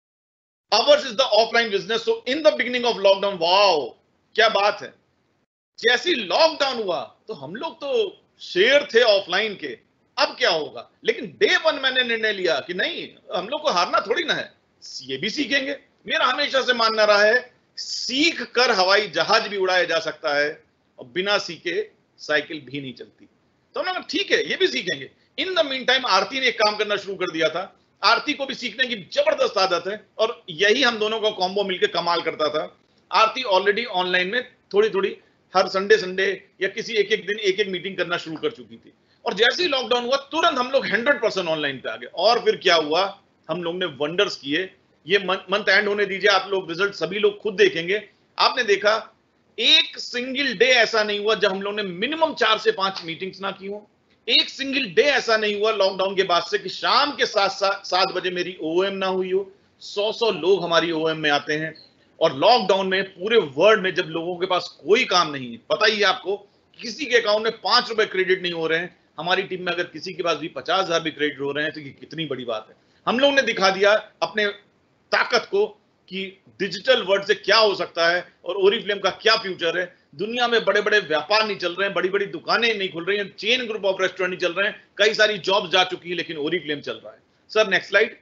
C: Ours is the offline business. So in the beginning of lockdown, wow, क्या बात है। जैसे ही लॉकडाउन हुआ तो हम लोग तो शेर थे ऑफलाइन के, अब क्या होगा। लेकिन डे वन मैंने निर्णय लिया कि नहीं, हम लोग को हारना थोड़ी ना है, ये भी सीखेंगे। मेरा हमेशा से मानना रहा है सीख कर हवाई जहाज भी उड़ाया जा सकता है और बिना सीखे साइकिल भी नहीं चलती। तो हम लोग ठीक है ये भी सीखेंगे। In the meantime Aarti ने एक काम करना शुरू कर दिया था। आरती को भी सीखने की जबरदस्त आदत है और यही हम दोनों का कॉम्बो मिलकर कमाल करता था। आरती ऑलरेडी ऑनलाइन में थोड़ी थोड़ी हर संडे संडे या किसी एक एक दिन एक एक मीटिंग करना शुरू कर चुकी थी। और जैसे ही लॉकडाउन हुआ तुरंत हम लोग हंड्रेड परसेंट ऑनलाइन पे आ गए। और फिर क्या हुआ, हम लोग ने वंडर्स किए। ये मंथ एंड होने दीजिए, आप लोग रिजल्ट सभी लोग खुद देखेंगे। आपने देखा एक सिंगल डे ऐसा नहीं हुआ जब हम लोग ने मिनिमम चार से पांच मीटिंग्स ना की हो। एक सिंगल डे ऐसा नहीं हुआ लॉकडाउन के बाद से कि शाम के सात सात बजे मेरी ओएम ना हुई हो। सौ सौ लोग हमारी ओएम में आते हैं। और लॉकडाउन में पूरे वर्ल्ड में जब लोगों के पास कोई काम नहीं है, पता ही है आपको, किसी के अकाउंट में पांच रुपए क्रेडिट नहीं हो रहे हैं, हमारी टीम में अगर किसी के पास भी पचास हजार भी क्रेडिट हो रहे हैं तो ये कितनी बड़ी बात है। हम लोग ने दिखा दिया अपने ताकत को कि डिजिटल वर्ल्ड से क्या हो सकता है और ओरिफ्लेम का क्या फ्यूचर है। दुनिया में बड़े बड़े व्यापार नहीं चल रहे हैं, बड़ी बड़ी दुकानें नहीं खुल रही हैं, चेन ग्रुप ऑफ रेस्टोरेंट नहीं चल रहे हैं, कई सारी जॉब्स जा चुकी है, लेकिन ओरिफ्लेम चल रहा है। Sir next slide.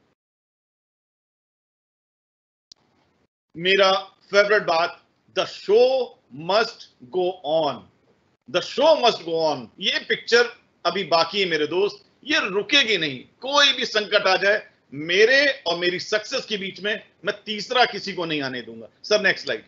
C: मेरा फेवरेट बात, the show must go on. The show must go on. ये पिक्चर अभी बाकी है मेरे दोस्त, ये रुकेगी नहीं। कोई भी संकट आ जाए, मेरे और मेरी सक्सेस के बीच में मैं तीसरा किसी को नहीं आने दूंगा। Sir next slide.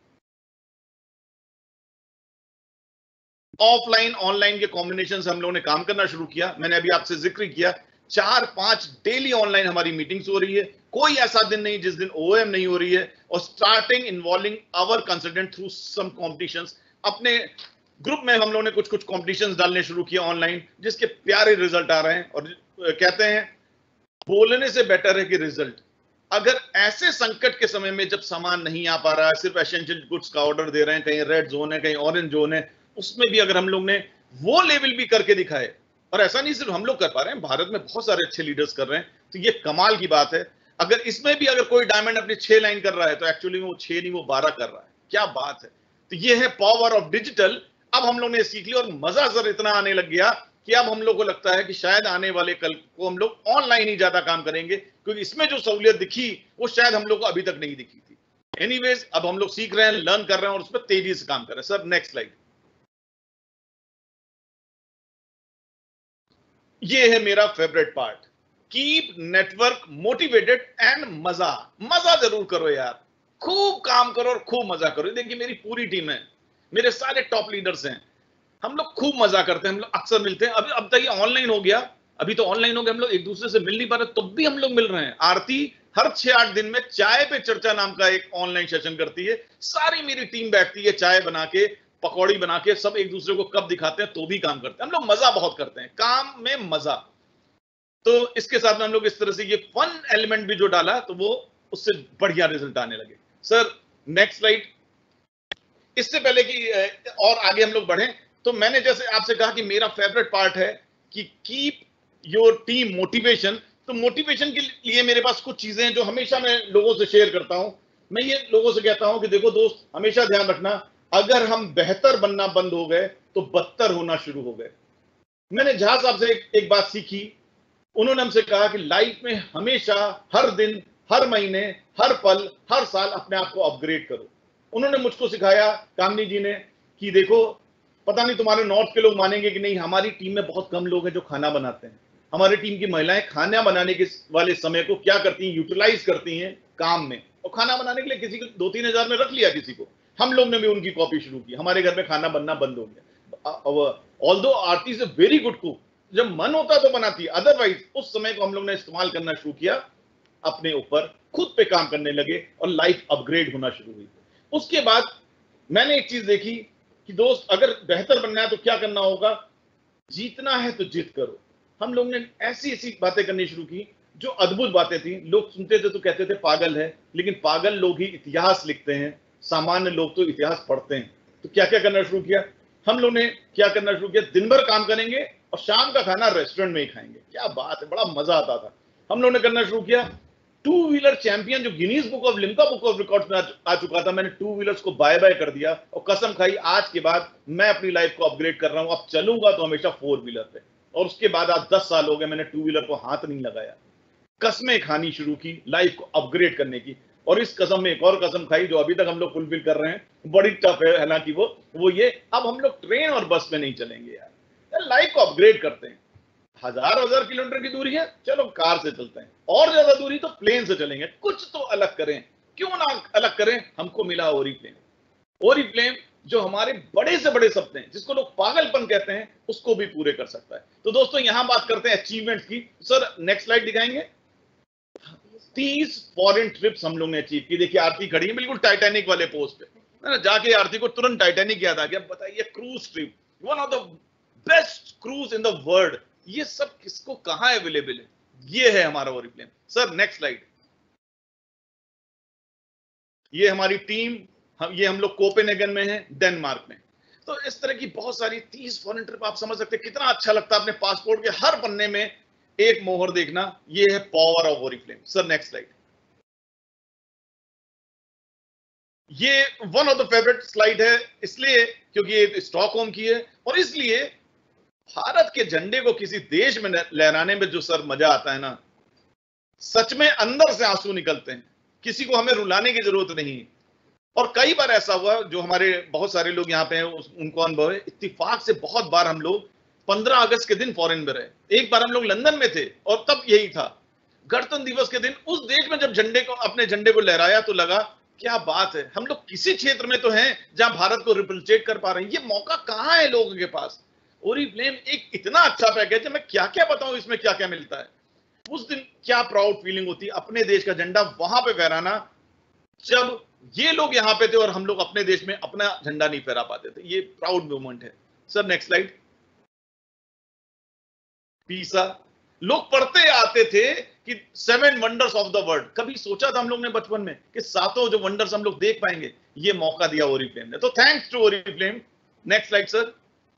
C: Offline online के कॉम्बिनेशन से हम लोगों ने काम करना शुरू किया। मैंने अभी आपसे जिक्र किया, चार पांच डेली ऑनलाइन हमारी मीटिंग्स हो रही है। कोई ऐसा दिन नहीं जिस दिन ओएम नहीं हो रही है। और starting involving our consultant through some competitions. अपने ग्रुप में हम लोगों ने कुछ कुछ कॉम्पिटिशंस डालने शुरू किए ऑनलाइन, जिसके प्यारे रिजल्ट आ रहे हैं। और कहते हैं बोलने से बेटर है कि रिजल्ट। अगर ऐसे संकट के समय में जब सामान नहीं आ पा रहा है, सिर्फ एसेंशियल गुड्स का ऑर्डर दे रहे हैं, कहीं रेड जोन है कहीं ऑरेंज जोन है, उसमें भी अगर हम लोग ने वो लेवल भी करके दिखाए, और ऐसा नहीं सिर्फ हम लोग कर पा रहे हैं, भारत में बहुत सारे अच्छे लीडर्स कर रहे हैं, तो ये कमाल की बात है। अगर इसमें भी अगर कोई डायमंड अपनी छह लाइन कर रहा है तो एक्चुअली वो छह नहीं वो बारह कर रहा है। क्या बात है। तो ये है पावर ऑफ डिजिटल। अब हम लोग ने सीख लिया और मजा सर इतना आने लग गया कि अब हम लोग को लगता है कि शायद आने वाले कल को हम लोग ऑनलाइन ही ज्यादा काम करेंगे, क्योंकि इसमें जो सहूलियत दिखी वो शायद हम लोग को अभी तक नहीं दिखी थी। एनीवेज, अब हम लोग सीख रहे हैं, लर्न कर रहे हैं और उस पर तेजी से काम कर रहे हैं। Sir next slide. ये है मेरा favourite part, keep network motivated and मजा। मजा जरूर करो यार, खूब काम करो और खूब मजा करो। देखिए मेरी पूरी टीम है, मेरे सारे टॉप लीडर्स हैं, हम लोग खूब मजा करते हैं, हम लोग अक्सर मिलते हैं। अभी अब तक ये ऑनलाइन हो गया, अभी तो ऑनलाइन हो गया, हम लोग एक दूसरे से मिल नहीं पा रहे, तब भी हम लोग मिल रहे हैं। आरती हर छह आठ दिन में चाय पे चर्चा नाम का एक ऑनलाइन सेशन करती है। सारी मेरी टीम बैठती है चाय बना के, पकौड़ी बना के, सब एक दूसरे को कब दिखाते हैं तो भी काम करते हैं। हम लोग मजा बहुत करते हैं, काम में मजा। तो इसके साथ में हम लोग इस तरह से ये फन एलिमेंट भी जो डाला तो वो उससे बढ़िया रिजल्ट आने लगे। Sir next slide. इससे पहले कि और आगे हम लोग बढ़े, तो मैंने जैसे आपसे कहा कि मेरा फेवरेट पार्ट है कि कीप योर टीम मोटिवेशन। तो मोटिवेशन के लिए मेरे पास कुछ चीजें हैं जो हमेशा मैं लोगों से शेयर करता हूं। मैं ये लोगों से कहता हूं कि देखो दोस्त, हमेशा ध्यान रखना, अगर हम बेहतर बनना बंद हो गए तो बदतर होना शुरू हो गए। मैंने झा साहब से एक, एक बात सीखी। उन्होंने हमसे कहा कि लाइफ में हमेशा, हर दिन, हर महीने, हर पल, हर साल अपने आप को अपग्रेड करो। उन्होंने मुझको सिखाया, कामनी जी ने, कि देखो पता नहीं तुम्हारे नॉर्थ के लोग मानेंगे कि नहीं, हमारी टीम में बहुत कम लोग हैं जो खाना बनाते हैं। हमारी टीम की महिलाएं खाना बनाने के वाले समय को क्या करती हैं, यूटिलाइज करती हैं काम में, और खाना बनाने के लिए किसी को दो तीन हजार में रख लिया किसी को। हम लोग ने भी उनकी कॉपी शुरू की, हमारे घर में खाना बनना बंद हो गया। Although Aarti is a very good cook, जब मन होता तो बनाती, अदरवाइज उस समय को हम लोग ने इस्तेमाल करना शुरू किया, अपने ऊपर खुद पे काम करने लगे और लाइफ अपग्रेड होना शुरू हुई। उसके बाद मैंने एक चीज देखी कि दोस्त, अगर बेहतर बनना है तो क्या करना होगा, जीतना है तो जिद करो। हम लोग ने ऐसी ऐसी बातें करनी शुरू की जो अद्भुत बातें थी। लोग सुनते थे तो कहते थे पागल है, लेकिन पागल लोग ही इतिहास लिखते हैं, सामान्य लोग तो इतिहास पढ़ते हैं। तो क्या क्या करना शुरू किया हम लोग ने, क्या करना शुरू किया, दिन भर काम करेंगे और शाम का खाना रेस्टोरेंट में ही खाएंगे। क्या बात है, बड़ा मजा आता था। हम लोग ने करना शुरू किया, टू व्हीलर चैंपियन जो Guinness book of Limca book of records में आ चुका था, मैंने टू व्हीलर्स को बाय बाय कर दिया और कसम खाई आज के बाद मैं अपनी लाइफ को अपग्रेड कर रहा हूं, अब चलूंगा तो हमेशा फोर व्हीलर पे। और उसके बाद आज दस साल हो गए मैंने टू व्हीलर को हाथ नहीं लगाया, कसमें खानी शुरू की लाइफ को अपग्रेड करने की। और इस कसम में एक और कसम खाई जो अभी तक हम लोग फुलफिल कर रहे हैं, बड़ी टफ है हालांकि वो वो ये, अब हम लोग ट्रेन और बस में नहीं चलेंगे यार, लाइफ को अपग्रेड करते हैं। हजार हजार किलोमीटर की दूरी है, चलो कार से चलते हैं, और ज्यादा दूरी तो प्लेन से चलेंगे, कुछ तो अलग करें, क्यों ना अलग करें। हमको मिला ओरिफ्लेम, ओरिफ्लेम जो हमारे बड़े से बड़े सपने हैं, जिसको लोग पागलपन कहते हैं, उसको भी पूरे कर सकता है। तो दोस्तों यहां बात करते हैं अचीवमेंट्स की। सर नेक्स्ट स्लाइड दिखाएंगे। तीस फॉरेन ट्रिप्स हम लोग ने अचीव की। देखिए आरती खड़ी है बिल्कुल टाइटैनिक वाले पोस्ट पे, ना जाके आरती को तुरंत टाइटैनिक याद आ गया। बताइए cruise trip, one of the best cruise in the world, ये सब किसको कहां अवेलेबल है? ये है हमारा ओरिफ्लेम। Sir next slide. ये हमारी टीम, हम ये हम लोग कोपेनहेगन में हैं, डेनमार्क में। तो इस तरह की बहुत सारी तीस फॉरेन ट्रिप, आप समझ सकते हैं कितना अच्छा लगता है अपने पासपोर्ट के हर पन्ने में एक मोहर देखना। ये है power of Oriflame. Sir next slide. ये one of the favourite slide है इसलिए क्योंकि ये स्टॉकहोम की है, और इसलिए भारत के झंडे को किसी देश में लहराने में जो सर मजा आता है ना, सच में अंदर से आंसू निकलते हैं। किसी को हमें रुलाने की जरूरत नहीं। और कई बार ऐसा हुआ, जो हमारे बहुत सारे लोग यहाँ पे हैं उनको अनुभव है, इत्तेफाक से बहुत बार हम लोग पंद्रह अगस्त के दिन फॉरेन में रहे। एक बार हम लोग लंदन में थे और तब यही था, गणतंत्र दिवस के दिन उस देश में जब झंडे को, अपने झंडे को लहराया तो लगा क्या बात है, हम लोग किसी क्षेत्र में तो हैं जहां भारत को रिप्रेजेंट कर पा रहे हैं। ये मौका कहां है लोगों के पास? ओरिफ्लेम एक इतना अच्छा पैकेज है, मैं क्या क्या बताऊं इसमें क्या क्या मिलता है। उस दिन क्या प्राउड फीलिंग होती, अपने देश का झंडा वहां पे फहराना, जब ये लोग यहां पे थे और हम लोग अपने देश में अपना झंडा नहीं फहरा पाते थे। ये प्राउड मोमेंट है। Sir next slide. पीसा, लोग पढ़ते आते थे कि seven wonders of the world, कभी सोचा था हम लोग ने बचपन में कि सातों जो वंडर्स हम लोग देख पाएंगे? ये मौका दिया ओरिफ्लेम ने, तो thanks to Oriflame. Next slide sir.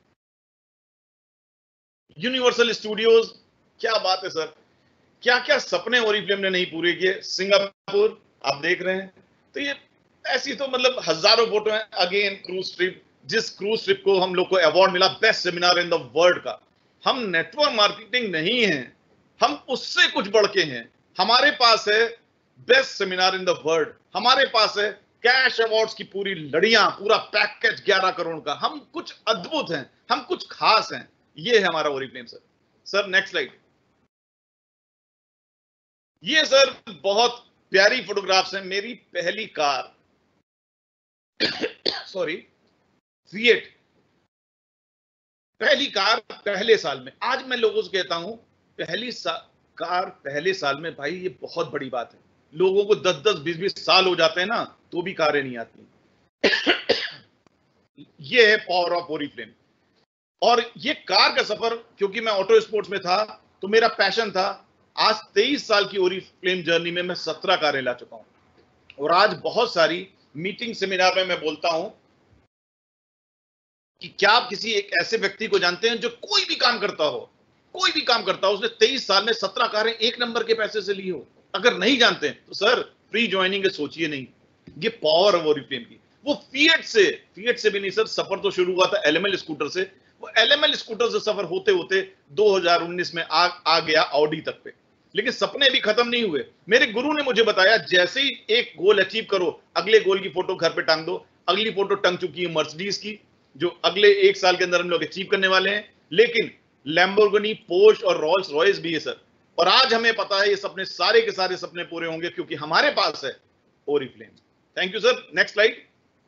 C: Universal Studios, क्या बात है सर, क्या क्या सपने ओरिफ्लेम ने नहीं पूरे किए। सिंगापुर आप देख रहे हैं, तो ये ऐसी तो मतलब हजारों फोटो हैं। अगेन क्रूज ट्रिप, जिस क्रूज ट्रिप को हम लोग को अवार्ड मिला best seminar in the world का। हम नेटवर्क मार्केटिंग नहीं है, हम उससे कुछ बढ़ के हैं। हमारे पास है best seminar in the world, हमारे पास है कैश अवार्ड्स की पूरी लड़ियां, पूरा पैकेज ग्यारह करोड़ का। हम कुछ अद्भुत हैं, हम कुछ खास हैं। ये है हमारा Oriflame sir. Sir next slide. ये सर बहुत प्यारी फोटोग्राफ्स हैं। मेरी पहली कार सॉरी फिएट, पहली कार पहले साल में। आज मैं लोगों से कहता हूं पहली कार पहले साल में, भाई ये बहुत बड़ी बात है। लोगों को दस दस बीस बीस साल हो जाते हैं ना, तो भी कारें नहीं आती। ये है पावर ऑफ ओरिफ्लेम। और ये कार का सफर, क्योंकि मैं ऑटो स्पोर्ट्स में था तो मेरा पैशन था। आज तेईस साल की ओरिफ्लेम जर्नी में मैं सत्रह कारें ला चुका हूं। और आज बहुत सारी मीटिंग सेमिनार में मैं बोलता हूं कि क्या आप किसी एक ऐसे व्यक्ति को जानते हैं जो कोई भी काम करता हो, कोई भी काम करता हो, उसने तेईस साल में सत्रह कारें एक नंबर के पैसे से ली हो? अगर नहीं जानते तो सर प्री ज्वाइनिंग के सोचिए नहीं। ये पावर है ओरिफ्लेम की। वो फिएट से फिएट से भी नहीं सर, सफर तो शुरू हुआ था एलएमएल स्कूटर से। वो एलएमएल स्कूटर से सफर होते होते दो हज़ार उन्नीस में आ, आ गया ऑडी तक पे। लेकिन सपने भी खत्म नहीं हुए। मेरे गुरु ने मुझे बताया जैसे ही एक गोल अचीव करो, अगले गोल की फोटो घर पे टांग दो। अगली फोटो टंग चुकी है मर्सिडीज की, जो अगले एक साल के अंदर हम लोग अचीव करने वाले हैं। लेकिन लैम्बोर्गिनी, पोर्श और रॉल्स रॉयस भी है सर। और आज हमें पता है ये सपने, सारे के सारे सपने पूरे होंगे क्योंकि हमारे पास है Oriflame. Thank you sir. Next slide.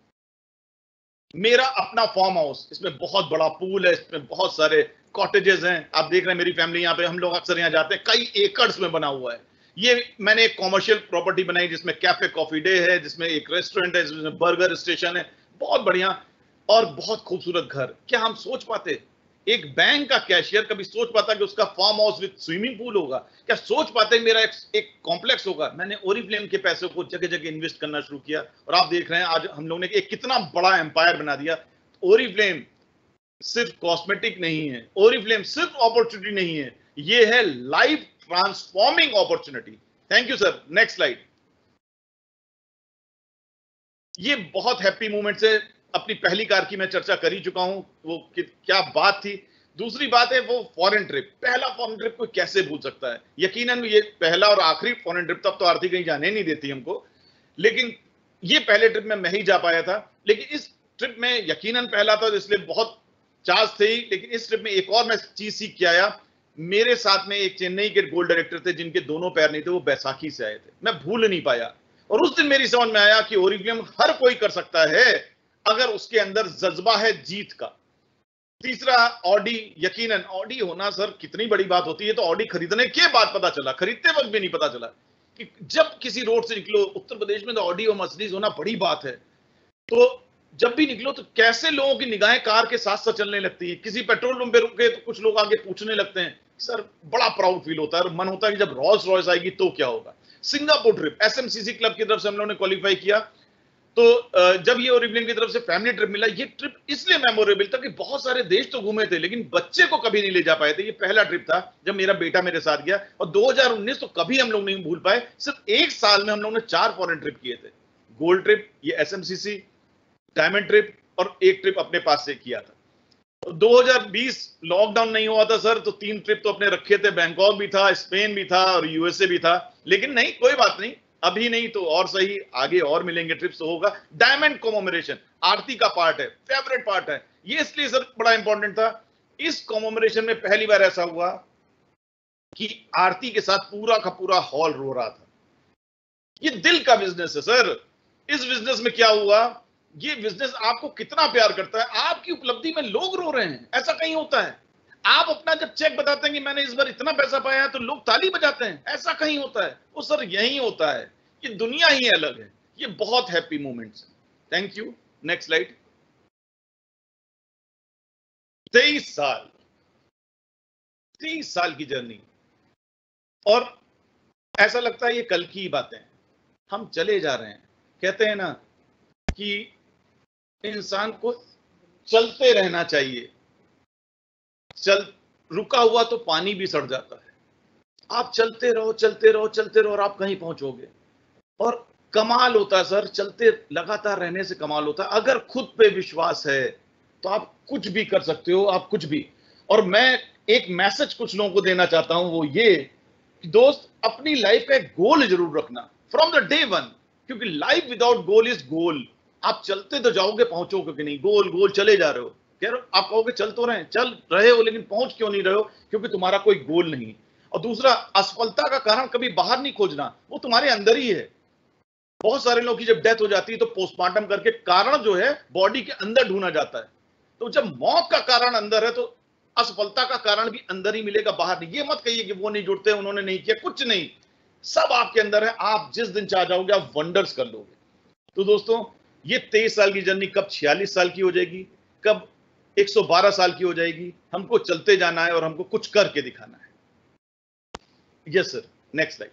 C: मेरा अपना फार्म हाउस, इसमें बहुत बड़ा पूल है, इसमें बहुत सारे कॉटेजेस हैं। आप देख रहे हैं मेरी फैमिली यहाँ पे, हम लोग अक्सर यहाँ जाते हैं। कई एकड़्स में बना हुआ है। ये मैंने एक कॉमर्शियल प्रॉपर्टी बनाई जिसमें कैफे कॉफी डे है, जिसमें एक रेस्टोरेंट है, जिसमें बर्गर स्टेशन है। बहुत बढ़िया और बहुत खूबसूरत घर। क्या हम सोच पाते एक बैंक का कैशियर कभी सोच पाता कि उसका farmhouse with swimming pool होगा? क्या सोच पाते मेरा एक, एक कॉम्प्लेक्स होगा? मैंने ओरिफ्लेम के पैसों को जगह जगह इन्वेस्ट करना शुरू किया और आप देख रहे हैं आज हम लोगों ने एक कितना बड़ा एम्पायर बना दिया। ओरिफ्लेम सिर्फ कॉस्मेटिक नहीं है, ओरिफ्लेम सिर्फ अपॉर्चुनिटी नहीं है, ये है life transforming opportunity. Thank you sir. Next slide. ये बहुत हैप्पी मोमेंट है। अपनी पहली कार की मैं चर्चा कर ही चुका हूं, वो क्या बात थी। दूसरी बात है वो फॉरेन ट्रिप। पहला फॉरेन ट्रिप कोई कैसे भूल सकता है। यकीनन ये पहला और आखिरी फॉरेन ट्रिप, तब तो आरती कहीं जाने नहीं देती हमको, लेकिन ये पहले ट्रिप में मैं ही जा पाया था। लेकिन इस ट्रिप में यकीनन पहला था, इसलिए बहुत चार्ज थे ही। लेकिन इस ट्रिप में एक और मैं चीज सीख के आया। मेरे साथ में एक चेन्नई के गोल्ड डायरेक्टर थे जिनके दोनों पैर नहीं थे, वो बैसाखी से आए थे। मैं भूल नहीं पाया। और उस दिन मेरी समझ में आया कि ओरिफ्लेम हर कोई कर सकता है अगर उसके अंदर जज्बा है जीत का। तीसरा ऑडी। यकीनन ऑडी होना सर कितनी बड़ी बात होती है। तो ऑडी खरीदने के बाद पता चला, खरीदते वक्त भी नहीं पता चला कि जब किसी रोड से निकलो उत्तर प्रदेश में तो ऑडी और मर्सिडीज होना बड़ी बात है। तो जब भी निकलो तो कैसे लोगों की निगाहें कार के साथ साथ चलने लगती है। किसी पेट्रोल पंप पे रुके तो कुछ लोग आगे पूछने लगते हैं। सर बड़ा प्राउड फील होता है और मन होता है कि जब रॉल्स रॉयस आएगी तो क्या होगा। सिंगापुर ट्रिप एसएमसीसी क्लब की तरफ से हम लोगों ने क्वालिफाई किया। तो जब ये ओरिफ्लेम की तरफ से फैमिली ट्रिप मिला, ये ट्रिप इसलिए मेमोरेबल था कि बहुत सारे देश तो घूमे थे लेकिन बच्चे को कभी नहीं ले जा पाए थे। ये पहला ट्रिप था जब मेरा बेटा मेरे साथ गया। और दो हज़ार उन्नीस तो कभी हम लोग नहीं भूल पाए। सिर्फ एक साल में हम लोगों ने चार फॉरेन ट्रिप किए थे। गोल्ड ट्रिप, ये एसएमसीसी, डायमंड ट्रिप और एक ट्रिप अपने पास से किया था। तो दो हज़ार बीस लॉकडाउन नहीं हुआ था सर, तो तीन ट्रिप तो अपने रखे थे। बैंकॉक भी था, स्पेन भी था और यूएसए भी था। लेकिन नहीं, कोई बात नहीं, अभी नहीं तो और सही, आगे और मिलेंगे ट्रिप्स तो होगा। डायमंड कॉमेमोरेशन आरती का पार्ट है, फेवरेट पार्ट है। ये इसलिए सर बड़ा इंपॉर्टेंट था। इस कॉमेमोरेशन में पहली बार ऐसा हुआ कि आरती के साथ पूरा का पूरा हॉल रो रहा था। ये दिल का बिजनेस है सर। इस बिजनेस में क्या हुआ, ये बिजनेस आपको कितना प्यार करता है। आपकी उपलब्धि में लोग रो रहे हैं, ऐसा कहीं होता है। आप अपना जब चेक बताते हैं कि मैंने इस बार इतना पैसा पाया है तो लोग ताली बजाते हैं, ऐसा कहीं होता है। वो सर यही होता है। ये दुनिया ही अलग है। ये बहुत हैप्पी मोमेंट्स है। Thank you. Next slide. तेईस साल तेईस साल की जर्नी, और ऐसा लगता है ये कल की ही बातें हैं। हम चले जा रहे हैं। कहते हैं ना कि इंसान को चलते रहना चाहिए। चल रुका हुआ तो पानी भी सड़ जाता है। आप चलते रहो चलते रहो चलते रहो और आप कहीं पहुंचोगे। और कमाल होता है सर, चलते लगातार रहने से कमाल होता है। अगर खुद पे विश्वास है तो आप कुछ भी कर सकते हो, आप कुछ भी। और मैं एक मैसेज कुछ लोगों को देना चाहता हूं, वो ये कि दोस्त अपनी लाइफ का एक गोल जरूर रखना फ्रॉम द डे वन, क्योंकि life without goal is goal. आप चलते तो जाओगे, पहुंचोगे कि नहीं। गोल गोल चले जा रहे हो, कह रहे हो, आप कहोगे चल तो रहे चल रहे हो लेकिन पहुंच क्यों नहीं रहे हो, क्योंकि तुम्हारा कोई गोल नहीं। और दूसरा, असफलता का कारण कभी बाहर नहीं खोजना, वो तुम्हारे अंदर ही है। बहुत सारे लोगों की जब डेथ हो जाती है तो पोस्टमार्टम करके कारण जो है बॉडी के अंदर ढूंढा जाता है। तो जब मौत का कारण अंदर है तो असफलता का कारण भी अंदर ही मिलेगा, बाहर नहीं। ये मत कहिए कि वो नहीं जुड़ते, उन्होंने नहीं किया, कुछ नहीं, सब आपके अंदर है। आप जिस दिन चाह जाओगे आप वंडर्स कर लोगे। तो दोस्तों, ये तेईस साल की जर्नी कब छियालीस साल की हो जाएगी, कब एक सौ बारह साल की हो जाएगी, हमको चलते जाना है और हमको कुछ करके दिखाना है। Yes sir. Next slide.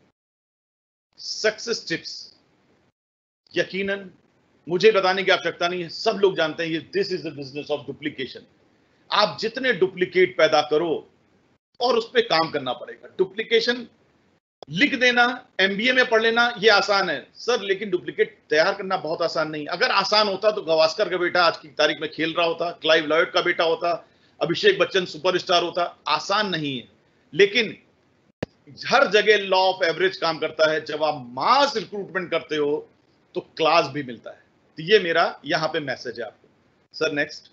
C: Success tips. यकीनन मुझे बताने की आवश्यकता नहीं है, सब लोग जानते हैं ये this is the business of duplication. आप जितने डुप्लीकेट पैदा करो और उस पर काम करना पड़ेगा। डुप्लीकेशन लिख देना, एमबीए में पढ़ लेना, ये आसान है सर, लेकिन डुप्लीकेट तैयार करना बहुत आसान नहीं। अगर आसान होता तो गावस्कर का बेटा आज की तारीख में खेल रहा होता, क्लाइव लॉयड का बेटा होता, अभिषेक बच्चन सुपरस्टार होता। आसान नहीं है, लेकिन हर जगह लॉ ऑफ एवरेज काम करता है। जब आप मास रिक्रूटमेंट करते हो तो क्लास भी मिलता है। तो ये मेरा यहां पे मैसेज है आपको। Sir next.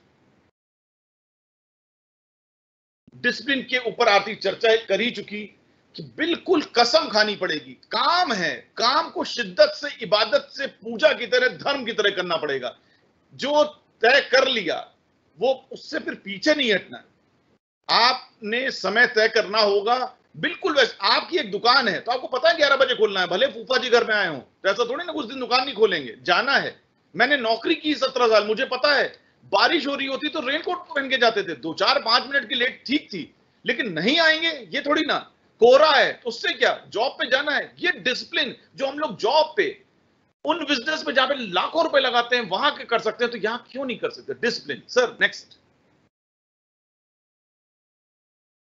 C: डिसिप्लिन के ऊपर आती चर्चा कर ही चुकी कि बिल्कुल कसम खानी पड़ेगी। काम है, काम को शिद्दत से, इबादत से, पूजा की तरह, धर्म की तरह करना पड़ेगा। जो तय कर लिया वो उससे फिर पीछे नहीं हटना। आपने समय तय करना होगा। बिल्कुल वैसे आपकी एक दुकान है तो आपको पता है ग्यारह बजे खोलना है, भले फूफा जी घर में आए हो तो ऐसा थोड़ी ना कुछ दिन दुकान नहीं खोलेंगे, जाना है। मैंने नौकरी की सत्रह साल, मुझे पता है बारिश हो रही होती तो रेनकोट पहन के जाते थे। दो चार पांच मिनट की लेट ठीक थी, लेकिन नहीं आएंगे ये थोड़ी ना। कोहरा है तो उससे क्या, जॉब पे जाना है। ये डिसिप्लिन जो हम लोग जॉब पे, उन बिजनेस में जहां पे लाखों रुपए लगाते हैं वहां के कर सकते हैं, तो यहां क्यों नहीं कर सकते। डिसिप्लिन। Sir next.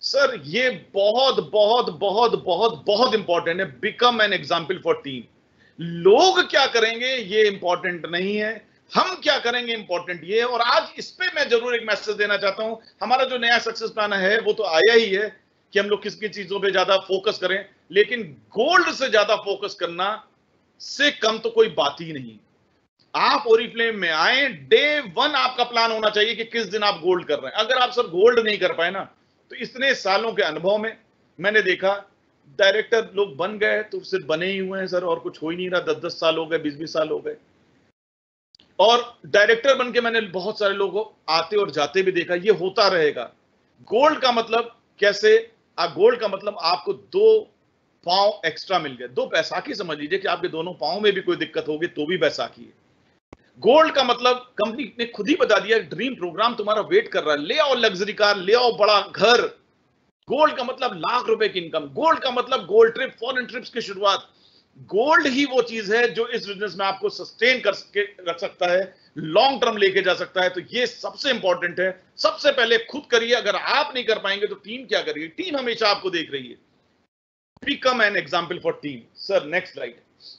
C: सर ये बहुत बहुत बहुत बहुत बहुत इंपॉर्टेंट है, become an example for team. लोग क्या करेंगे ये इंपॉर्टेंट नहीं है, हम क्या करेंगे इंपॉर्टेंट ये है। और आज इस पे मैं जरूर एक मैसेज देना चाहता हूं। हमारा जो नया सक्सेस प्लान है वो तो आया ही है कि हम लोग किस किस चीजों पे ज्यादा फोकस करें, लेकिन गोल्ड से ज्यादा फोकस करना से कम तो कोई बात ही नहीं। आप ओरिफ्लेम में आए, डे वन आपका प्लान होना चाहिए कि किस दिन आप गोल्ड कर रहे हैं। अगर आप सर गोल्ड नहीं कर पाए ना, तो इतने सालों के अनुभव में मैंने देखा डायरेक्टर लोग बन गए तो सिर्फ बने ही हुए हैं सर, और कुछ हो ही नहीं रहा। दस दस साल हो गए, बीस बीस साल हो गए, और डायरेक्टर बन के मैंने बहुत सारे लोगों आते और जाते भी देखा। ये होता रहेगा। गोल्ड का मतलब कैसे, आ गोल्ड का मतलब आपको दो पांव एक्स्ट्रा मिल गए, दो बैसाखी समझ लीजिए कि आपके दोनों पांव में भी कोई दिक्कत होगी तो भी बैसाखी है। गोल्ड का मतलब कंपनी ने खुद ही बता दिया, ड्रीम प्रोग्राम तुम्हारा वेट कर रहा है, ले आओ लग्जरी कार, ले आओ बड़ा घर। गोल्ड का मतलब लाख रुपए की इनकम, गोल्ड का मतलब गोल्ड ट्रिप, फॉरेन ट्रिप्स की शुरुआत। गोल्ड ही वो चीज है जो इस बिजनेस में आपको सस्टेन कर सके रख सकता है, लॉन्ग टर्म लेके जा सकता है। तो ये सबसे इंपॉर्टेंट है। सबसे पहले खुद करिए, अगर आप नहीं कर पाएंगे तो टीम क्या करिए। टीम हमेशा आपको देख रही है। Become an example for team. Sir next slide.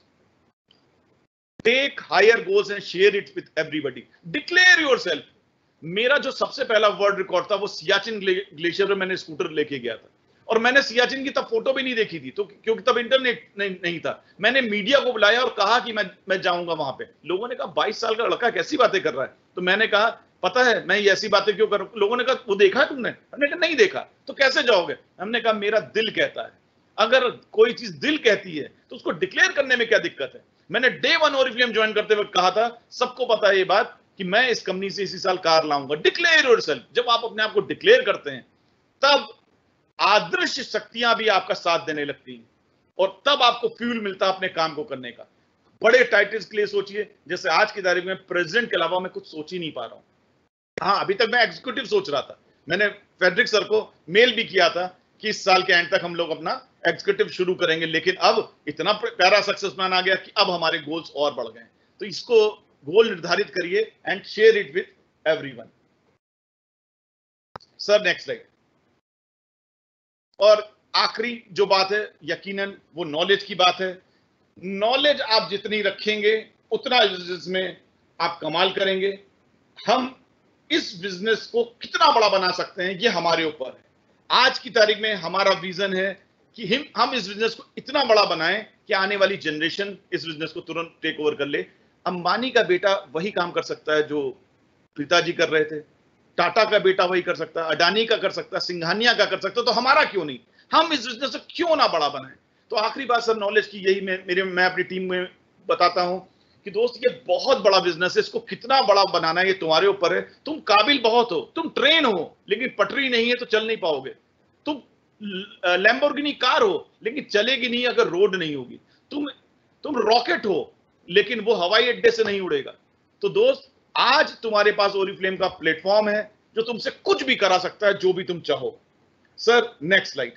C: Take higher goals and share it with everybody, declare yourself. मेरा जो सबसे पहला वर्ल्ड रिकॉर्ड था वो सियाचिन ग्लेशियर में मैंने स्कूटर लेके गया था, और मैंने सियाचिन की तब फोटो भी नहीं देखी थी, तो क्योंकि तब इंटरनेट नहीं, नहीं था। मैंने मीडिया को बुलाया और कहा कि मैं मैं जाऊंगा वहां पे। लोगों ने कहा बाईस साल का लड़का कैसी बातें कर रहा है। तो मैंने कहा पता है मैं ये ऐसी बातें क्यों कर। लोगों ने कहा वो देखा है तुमने? हमने कहा नहीं देखा। तो कैसे जाओगे? हमने कहा मेरा दिल कहता है। अगर कोई चीज दिल कहती है तो उसको डिक्लेयर करने में क्या दिक्कत है। मैंने डे वन ओरिफ्लेम ज्वाइन करते वक्त कहा था, सबको पता है ये बात, कि मैं इस कंपनी से इसी साल कार लाऊंगा। Declare yourself. जब आप अपने आप को डिक्लेयर करते हैं तब अदृश्य शक्तियां भी आपका साथ देने लगती हैं, और तब आपको फ्यूल मिलता है अपने काम को करने का। बड़े टाइटल्स के लिए सोचिए, जैसे आज की तारीख में प्रेसिडेंट के अलावा मैं कुछ सोच ही नहीं पा रहा हूं। हाँ, अभी तक मैं एग्जीक्यूटिव सोच रहा था। मैंने फेडरिक सर को मेल भी किया था कि इस साल के एंड तक हम लोग अपना एग्जीक्यूटिव शुरू करेंगे, लेकिन अब इतना प्यारा सक्सेस प्लान आ गया कि अब हमारे गोल्स और बढ़ गए। तो इसको गोल निर्धारित करिए and share it with everyone. Sir next slide. और आखिरी जो बात है यकीनन वो नॉलेज की बात है। नॉलेज आप जितनी रखेंगे उतना बिजनेस में आप कमाल करेंगे। हम इस बिजनेस को कितना बड़ा बना सकते हैं ये हमारे ऊपर है। आज की तारीख में हमारा विजन है कि हम हम इस बिजनेस को इतना बड़ा बनाएं कि आने वाली जनरेशन इस बिजनेस को तुरंत टेक ओवर कर ले। अंबानी का बेटा वही काम कर सकता है जो पिताजी कर रहे थे, टाटा का बेटा वही कर सकता है, अडानी का कर सकता है, सिंघानिया का कर सकता है। तो हमारा क्यों नहीं? हम इस बिजनेस को क्यों ना बड़ा बनाएं? तो आखिरी बात सर नॉलेज की यही मैं मेरे मैं अपनी टीम में बताता हूं कि दोस्त ये बहुत बड़ा बिजनेस है, इसको कितना बड़ा बनाना है ये तुम्हारे ऊपर है। तुम काबिल बहुत हो, तुम ट्रेन हो, लेकिन पटरी नहीं है तो चल नहीं पाओगे। तुम लैम्बोर्गिनी कार हो लेकिन चलेगी नहीं अगर रोड नहीं होगी। तुम तुम रॉकेट हो लेकिन वो हवाई अड्डे से नहीं उड़ेगा। तो दोस्त आज तुम्हारे पास ओरिफ्लेम का प्लेटफॉर्म है जो तुमसे कुछ भी करा सकता है, जो भी तुम चाहो। Sir next slide.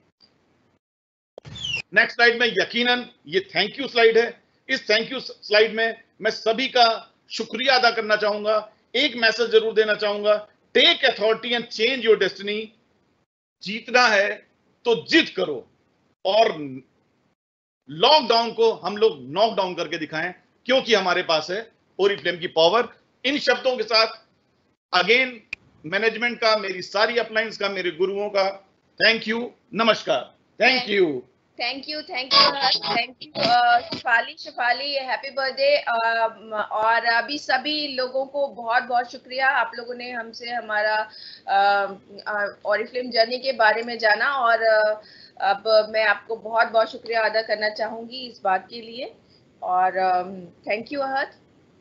C: Next slide में यकीनन ये थैंक यू स्लाइड है। इस थैंक यू स्लाइड में मैं सभी का शुक्रिया अदा करना चाहूंगा। एक मैसेज जरूर देना चाहूंगा, take authority and change your destiny. जीतना है तो जिद करो, और लॉकडाउन को हम लोग नॉकडाउन करके दिखाएं, क्योंकि हमारे पास है ओरिफ्लेम की पावर। इन शब्दों के साथ अगेन मैनेजमेंट का, मेरी सारी अपलाइंस का, मेरे गुरुओं का थैंक यू, नमस्कार। Thank you
B: thank you thank you thank you Shifali Shifali happy birthday. और अभी सभी लोगों को बहुत बहुत शुक्रिया, आप लोगों ने हमसे हमारा ओरिफ्लेम जर्नी के बारे में जाना, और अब मैं आपको बहुत बहुत शुक्रिया अदा करना चाहूंगी इस बात के लिए। और thank you Ahad.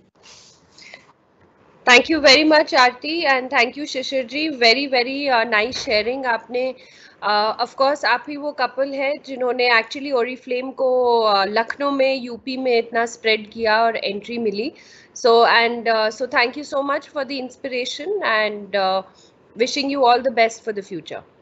D: Thank you very much Aarti, and thank you Shishir ji, very very nice sharing. आपने ऑफ uh, कोर्स आप ही वो कपल है जिन्होंने एक्चुअली ओरिफ्लेम को लखनऊ uh, में, यूपी में इतना स्प्रेड किया और एंट्री मिली। So and so thank you so much for the inspiration, and wishing you all the best for the future.